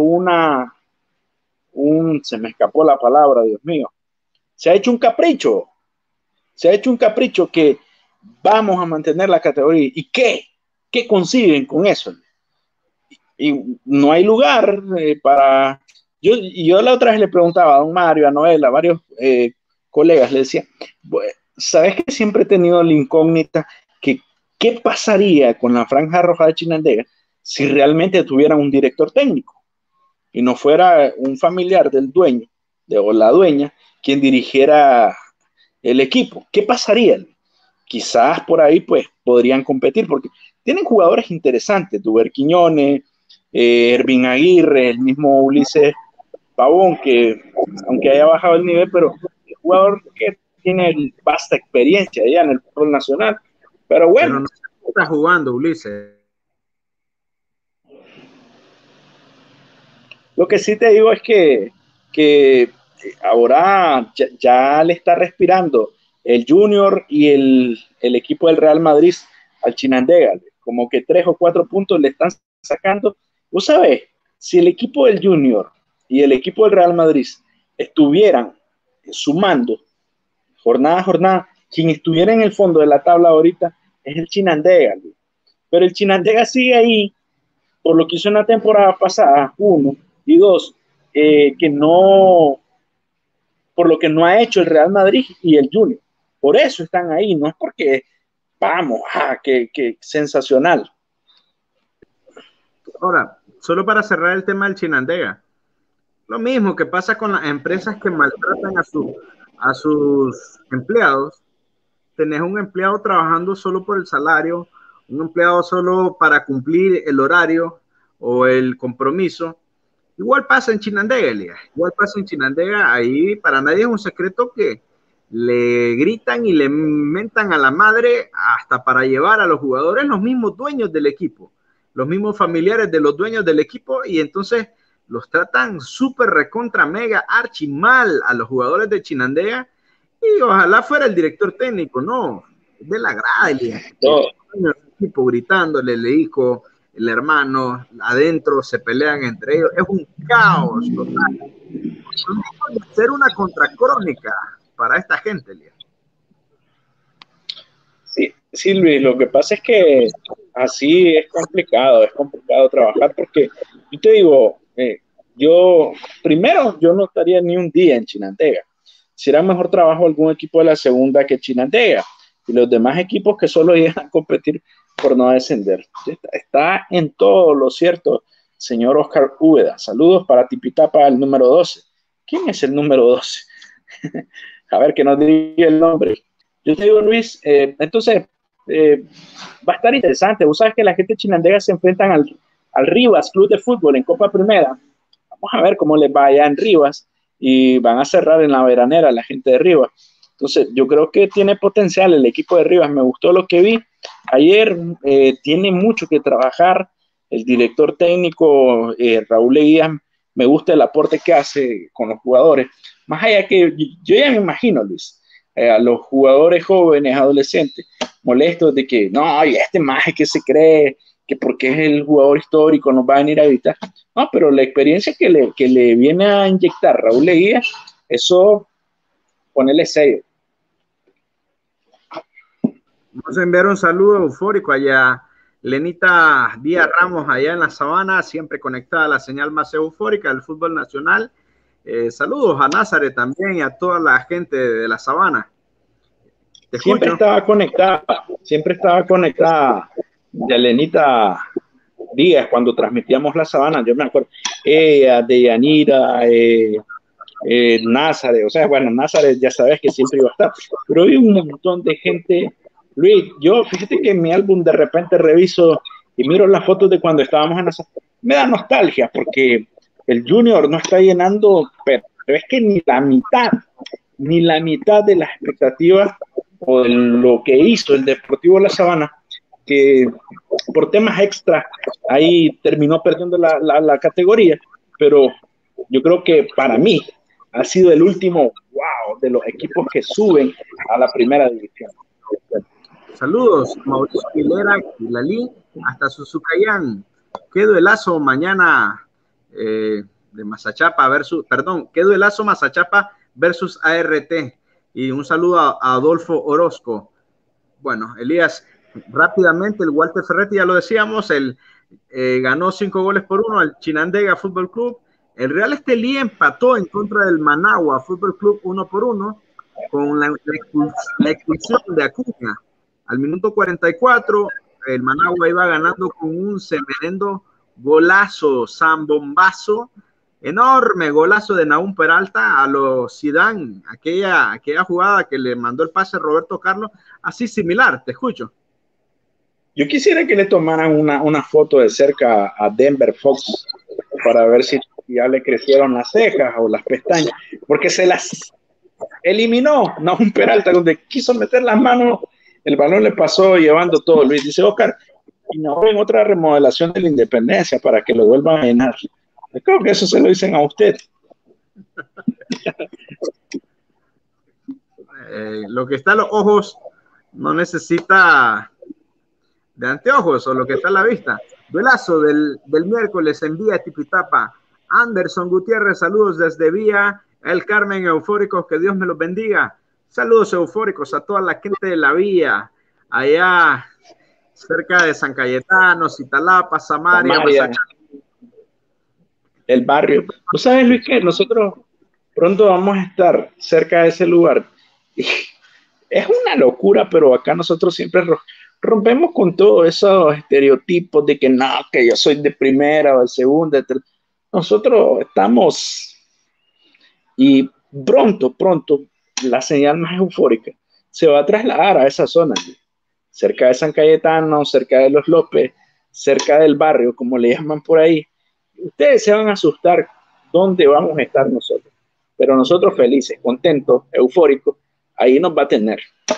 se me escapó la palabra, Dios mío, se ha hecho un capricho, se ha hecho un capricho vamos a mantener la categoría. ¿Y qué? ¿Qué consiguen con eso? Y no hay lugar para... Yo la otra vez le preguntaba a don Mario, a Noel, a varios colegas, le decía, ¿sabes que siempre he tenido la incógnita que qué pasaría con la Franja Roja de Chinandega si realmente tuvieran un director técnico y no fuera un familiar del dueño o la dueña quien dirigiera el equipo? ¿Qué pasaría? Quizás por ahí pues podrían competir porque tienen jugadores interesantes, Duber Quiñones, Ervin Aguirre, el mismo Ulises Pavón, que aunque haya bajado el nivel, pero el jugador que tiene vasta experiencia ya en el fútbol nacional. Pero bueno. Pero no está jugando, Ulises. Lo que sí te digo es que ahora ya le está respirando el Junior y el equipo del Real Madrid al Chinandega. Como que 3 o 4 puntos le están sacando. Vos sabés, si el equipo del Junior y el equipo del Real Madrid estuvieran sumando jornada a jornada, quien estuviera en el fondo de la tabla ahorita es el Chinandega. Pero el Chinandega sigue ahí por lo que hizo en la temporada pasada, 1 y 2, que no, por lo que no ha hecho el Real Madrid y el Junior. Por eso están ahí, no es porque, vamos, que sensacional. Ahora, solo para cerrar el tema del Chinandega, lo mismo que pasa con las empresas que maltratan a sus empleados. Tenés un empleado trabajando solo por el salario, un empleado solo para cumplir el horario o el compromiso. Igual pasa en Chinandega, Elías. Igual pasa en Chinandega. Ahí para nadie es un secreto que le gritan y le mentan a la madre hasta para llevar a los jugadores los mismos dueños del equipo, los mismos familiares de los dueños del equipo, y entonces los tratan súper recontra mega archi mal a los jugadores de Chinandega, y ojalá fuera el director técnico, no, de la grada, Elías. El equipo gritándole, le dijo el hermano, adentro se pelean entre ellos, es un caos total. Es ser una contracrónica para esta gente, Elías. Sí, sí, Luis, lo que pasa es que así es complicado trabajar porque yo te digo, yo no estaría ni un día en Chinandega. Será mejor trabajo algún equipo de la segunda que Chinandega y los demás equipos que solo llegan a competir por no descender. Está en todo lo cierto, señor Oscar Úbeda. Saludos para Tipitapa, el número 12. ¿Quién es el número 12? A ver, que nos diga el nombre. Yo te digo, Luis, entonces va a estar interesante. Vos sabes que la gente chinandega se enfrentan al Rivas Club de Fútbol en Copa Primera. Vamos a ver cómo les va allá en Rivas y van a cerrar en la veranera la gente de Rivas. Entonces, yo creo que tiene potencial el equipo de Rivas. Me gustó lo que vi ayer. Tiene mucho que trabajar. El director técnico, Raúl Leguía, me gusta el aporte que hace con los jugadores. Más allá que yo ya me imagino, Luis, a los jugadores jóvenes, adolescentes, molestos de que no, y este maje que se cree que porque es el jugador histórico nos va a venir a evitar. No, pero la experiencia que le viene a inyectar Raúl Leguía, eso, ponele sello. Vamos a enviar un saludo eufórico allá. Lenita Díaz Ramos, allá en la Sabana, siempre conectada a la señal más eufórica del fútbol nacional. Saludos a Nazaret también y a toda la gente de la Sabana. Siempre estaba conectada de Lenita Díaz cuando transmitíamos la Sabana, yo me acuerdo, ella, Deyanira, Nazaret, o sea, bueno, Nazaret ya sabes que siempre iba a estar, pero hay un montón de gente. Luis, yo fíjate que en mi álbum de repente reviso y miro las fotos de cuando estábamos en esa, me da nostalgia porque el Junior no está llenando, pero es que ni la mitad de las expectativas o de lo que hizo el Deportivo La Sabana, que por temas extra ahí terminó perdiendo la categoría, pero yo creo que para mí ha sido el último wow de los equipos que suben a la primera división. Saludos, Mauricio Aguilera, Quilalí, hasta Suzucayán. Qué duelazo mañana de Mazachapa versus, perdón, qué duelazo Mazachapa versus ART. Y un saludo a Adolfo Orozco. bueno, Elías, rápidamente, el Walter Ferretti, ya lo decíamos, ganó 5 goles por 1 al Chinandega Fútbol Club. El Real Estelí empató en contra del Managua Fútbol Club 1-1 con la expulsión de Acuña. Al minuto 44, el Managua iba ganando con un semerendo golazo, zambombazo, enorme golazo de Nahum Peralta a los Zidane, aquella jugada que le mandó el pase a Roberto Carlos, así similar, te escucho. Yo quisiera que le tomaran una foto de cerca a Denver Fox para ver si ya le crecieron las cejas o las pestañas, porque se las eliminó Nahum Peralta, donde quiso meter las manos, el balón le pasó llevando todo. Luis dice, Oscar, y no en otra remodelación de la Independencia para que lo vuelvan a llenar. Yo creo que eso se lo dicen a usted. Lo que está a los ojos no necesita de anteojos, o lo que está a la vista. Duelazo del miércoles en Vía Tipitapa. Anderson Gutiérrez, saludos desde Vía El Carmen, eufóricos, que Dios me los bendiga. Saludos eufóricos a toda la gente de la Vía, allá cerca de San Cayetano, Citalapa, Samaria, el barrio. ¿Tú sabes, Luis, que nosotros pronto vamos a estar cerca de ese lugar? Es una locura, pero acá nosotros siempre rompemos con todos esos estereotipos de que no, que yo soy de primera o de segunda. Nosotros estamos, y pronto, la señal más eufórica se va a trasladar a esa zona, cerca de San Cayetano, cerca de Los López, cerca del barrio, como le llaman por ahí. Ustedes se van a asustar dónde vamos a estar nosotros, pero nosotros felices, contentos, eufóricos, ahí nos va a tener.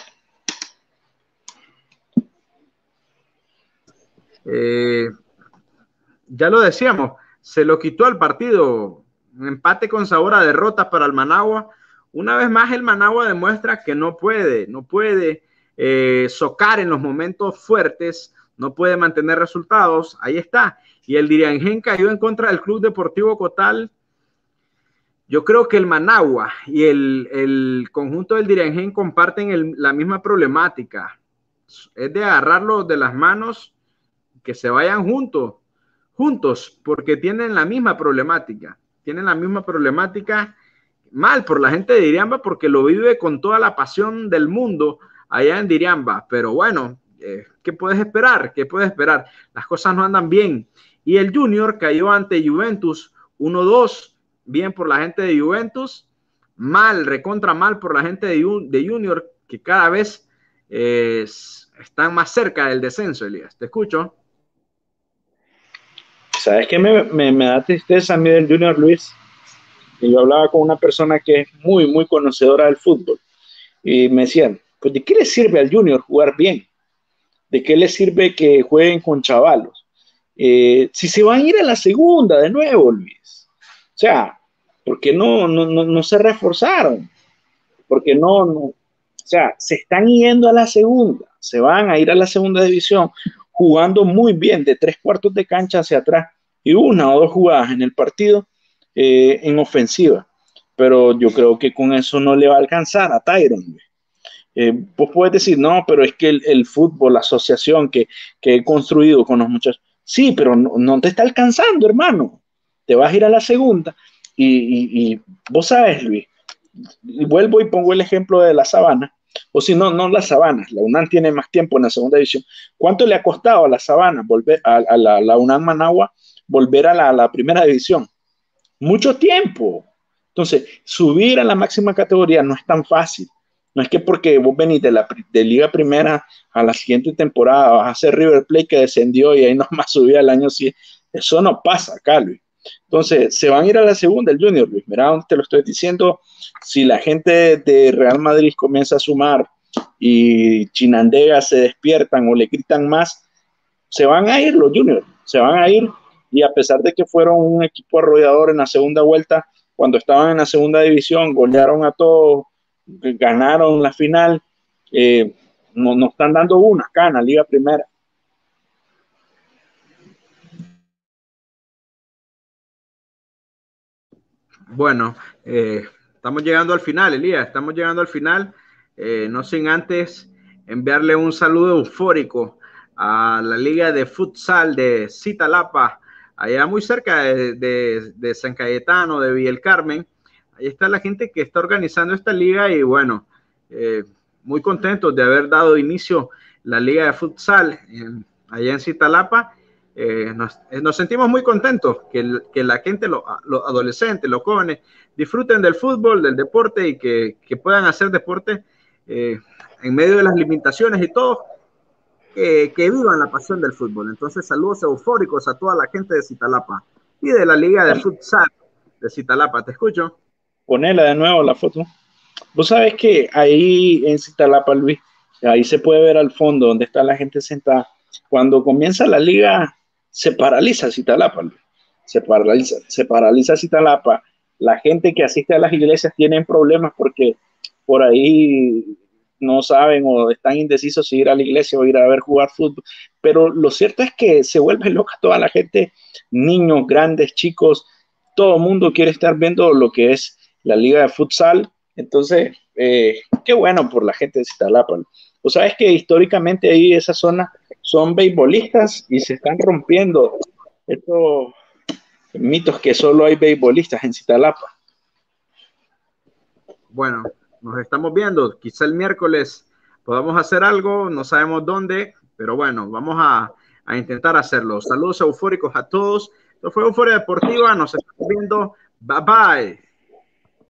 Ya lo decíamos, se lo quitó al partido, un empate con sabor a derrota para el Managua. Una vez más el Managua demuestra que no puede socar en los momentos fuertes, no puede mantener resultados, ahí está. Y el Diriangén cayó en contra del Club Deportivo Cotal. Yo creo que el Managua y el conjunto del Diriangén comparten la misma problemática. Es de agarrarlos de las manos, que se vayan juntos, porque tienen la misma problemática. Mal por la gente de Diriamba, porque lo vive con toda la pasión del mundo allá en Diriamba. Pero bueno, ¿qué puedes esperar? Las cosas no andan bien. Y el Junior cayó ante Juventus 1-2. Bien por la gente de Juventus. Mal, recontra mal por la gente de Junior, que cada vez están más cerca del descenso, Elías. Te escucho. ¿Sabes qué me da tristeza a mí del Junior, Luis? Y yo hablaba con una persona que es muy conocedora del fútbol y me decían, pues ¿de qué le sirve al Junior jugar bien? ¿De qué le sirve que jueguen con chavalos? Si se van a ir a la segunda de nuevo, Luis. O sea, ¿por qué no se reforzaron? Porque o sea, se están yendo a la segunda, se van a ir a la segunda división jugando muy bien de 3/4 de cancha hacia atrás y una o dos jugadas en el partido en ofensiva. Pero yo creo que con eso no le va a alcanzar a Tyron. Vos puedes decir, no, pero es que el fútbol, la asociación que he construido con los muchachos, sí, pero no te está alcanzando, hermano. Te vas a ir a la segunda y vos sabes, Luis, y vuelvo y pongo el ejemplo de la Sabana, o si no, no las Sabanas, la UNAM tiene más tiempo en la segunda división. ¿Cuánto le ha costado a la Sabana volver a la UNAM Managua volver a la primera división? Mucho tiempo. Entonces, subir a la máxima categoría no es tan fácil. No es que porque vos venís de Liga Primera a la siguiente temporada vas a ser River Plate que descendió y ahí nomás subía el año 100. Eso no pasa acá, Luis. Entonces, se van a ir a la segunda el Junior, Luis. Mira, te lo estoy diciendo. Si la gente de Real Madrid comienza a sumar y Chinandega se despiertan o le gritan más, se van a ir los Juniors. Se van a ir y a pesar de que fueron un equipo arrollador en la segunda vuelta, cuando estaban en la segunda división, golearon a todos, ganaron la final, no están dando una acá en la Liga Primera. Bueno, estamos llegando al final, Elías, estamos llegando al final, no sin antes enviarle un saludo eufórico a la Liga de Futsal de Zitalapa, allá muy cerca de San Cayetano, de Villa del Carmen. Ahí está la gente que está organizando esta liga y bueno, muy contentos de haber dado inicio la Liga de Futsal allá en Zitalapa. Nos sentimos muy contentos que la gente, los adolescentes, los jóvenes, disfruten del fútbol, del deporte y que puedan hacer deporte en medio de las limitaciones y todo, que vivan la pasión del fútbol. Entonces, saludos eufóricos a toda la gente de Zitalapa y de la Liga de Futsal de Zitalapa. ¿Te escucho? Ponela de nuevo la foto. Vos sabés que ahí en Zitalapa, Luis, ahí se puede ver al fondo donde está la gente sentada. Cuando comienza la liga, se paraliza Zitalapa, Luis. Se paraliza Zitalapa. La gente que asiste a las iglesias tienen problemas porque por ahí no saben o están indecisos si ir a la iglesia o ir a ver jugar fútbol. Pero lo cierto es que se vuelve loca toda la gente, niños, grandes, chicos, todo el mundo quiere estar viendo lo que es la liga de futsal. Entonces, qué bueno por la gente de Zitalapa. O sabes que históricamente ahí esa zona son beisbolistas y se están rompiendo estos mitos que solo hay beisbolistas en Zitalapa. Bueno, nos estamos viendo. Quizá el miércoles podamos hacer algo, no sabemos dónde, pero bueno, vamos a intentar hacerlo. Saludos eufóricos a todos. Esto fue Euforia Deportiva. Nos estamos viendo. Bye bye.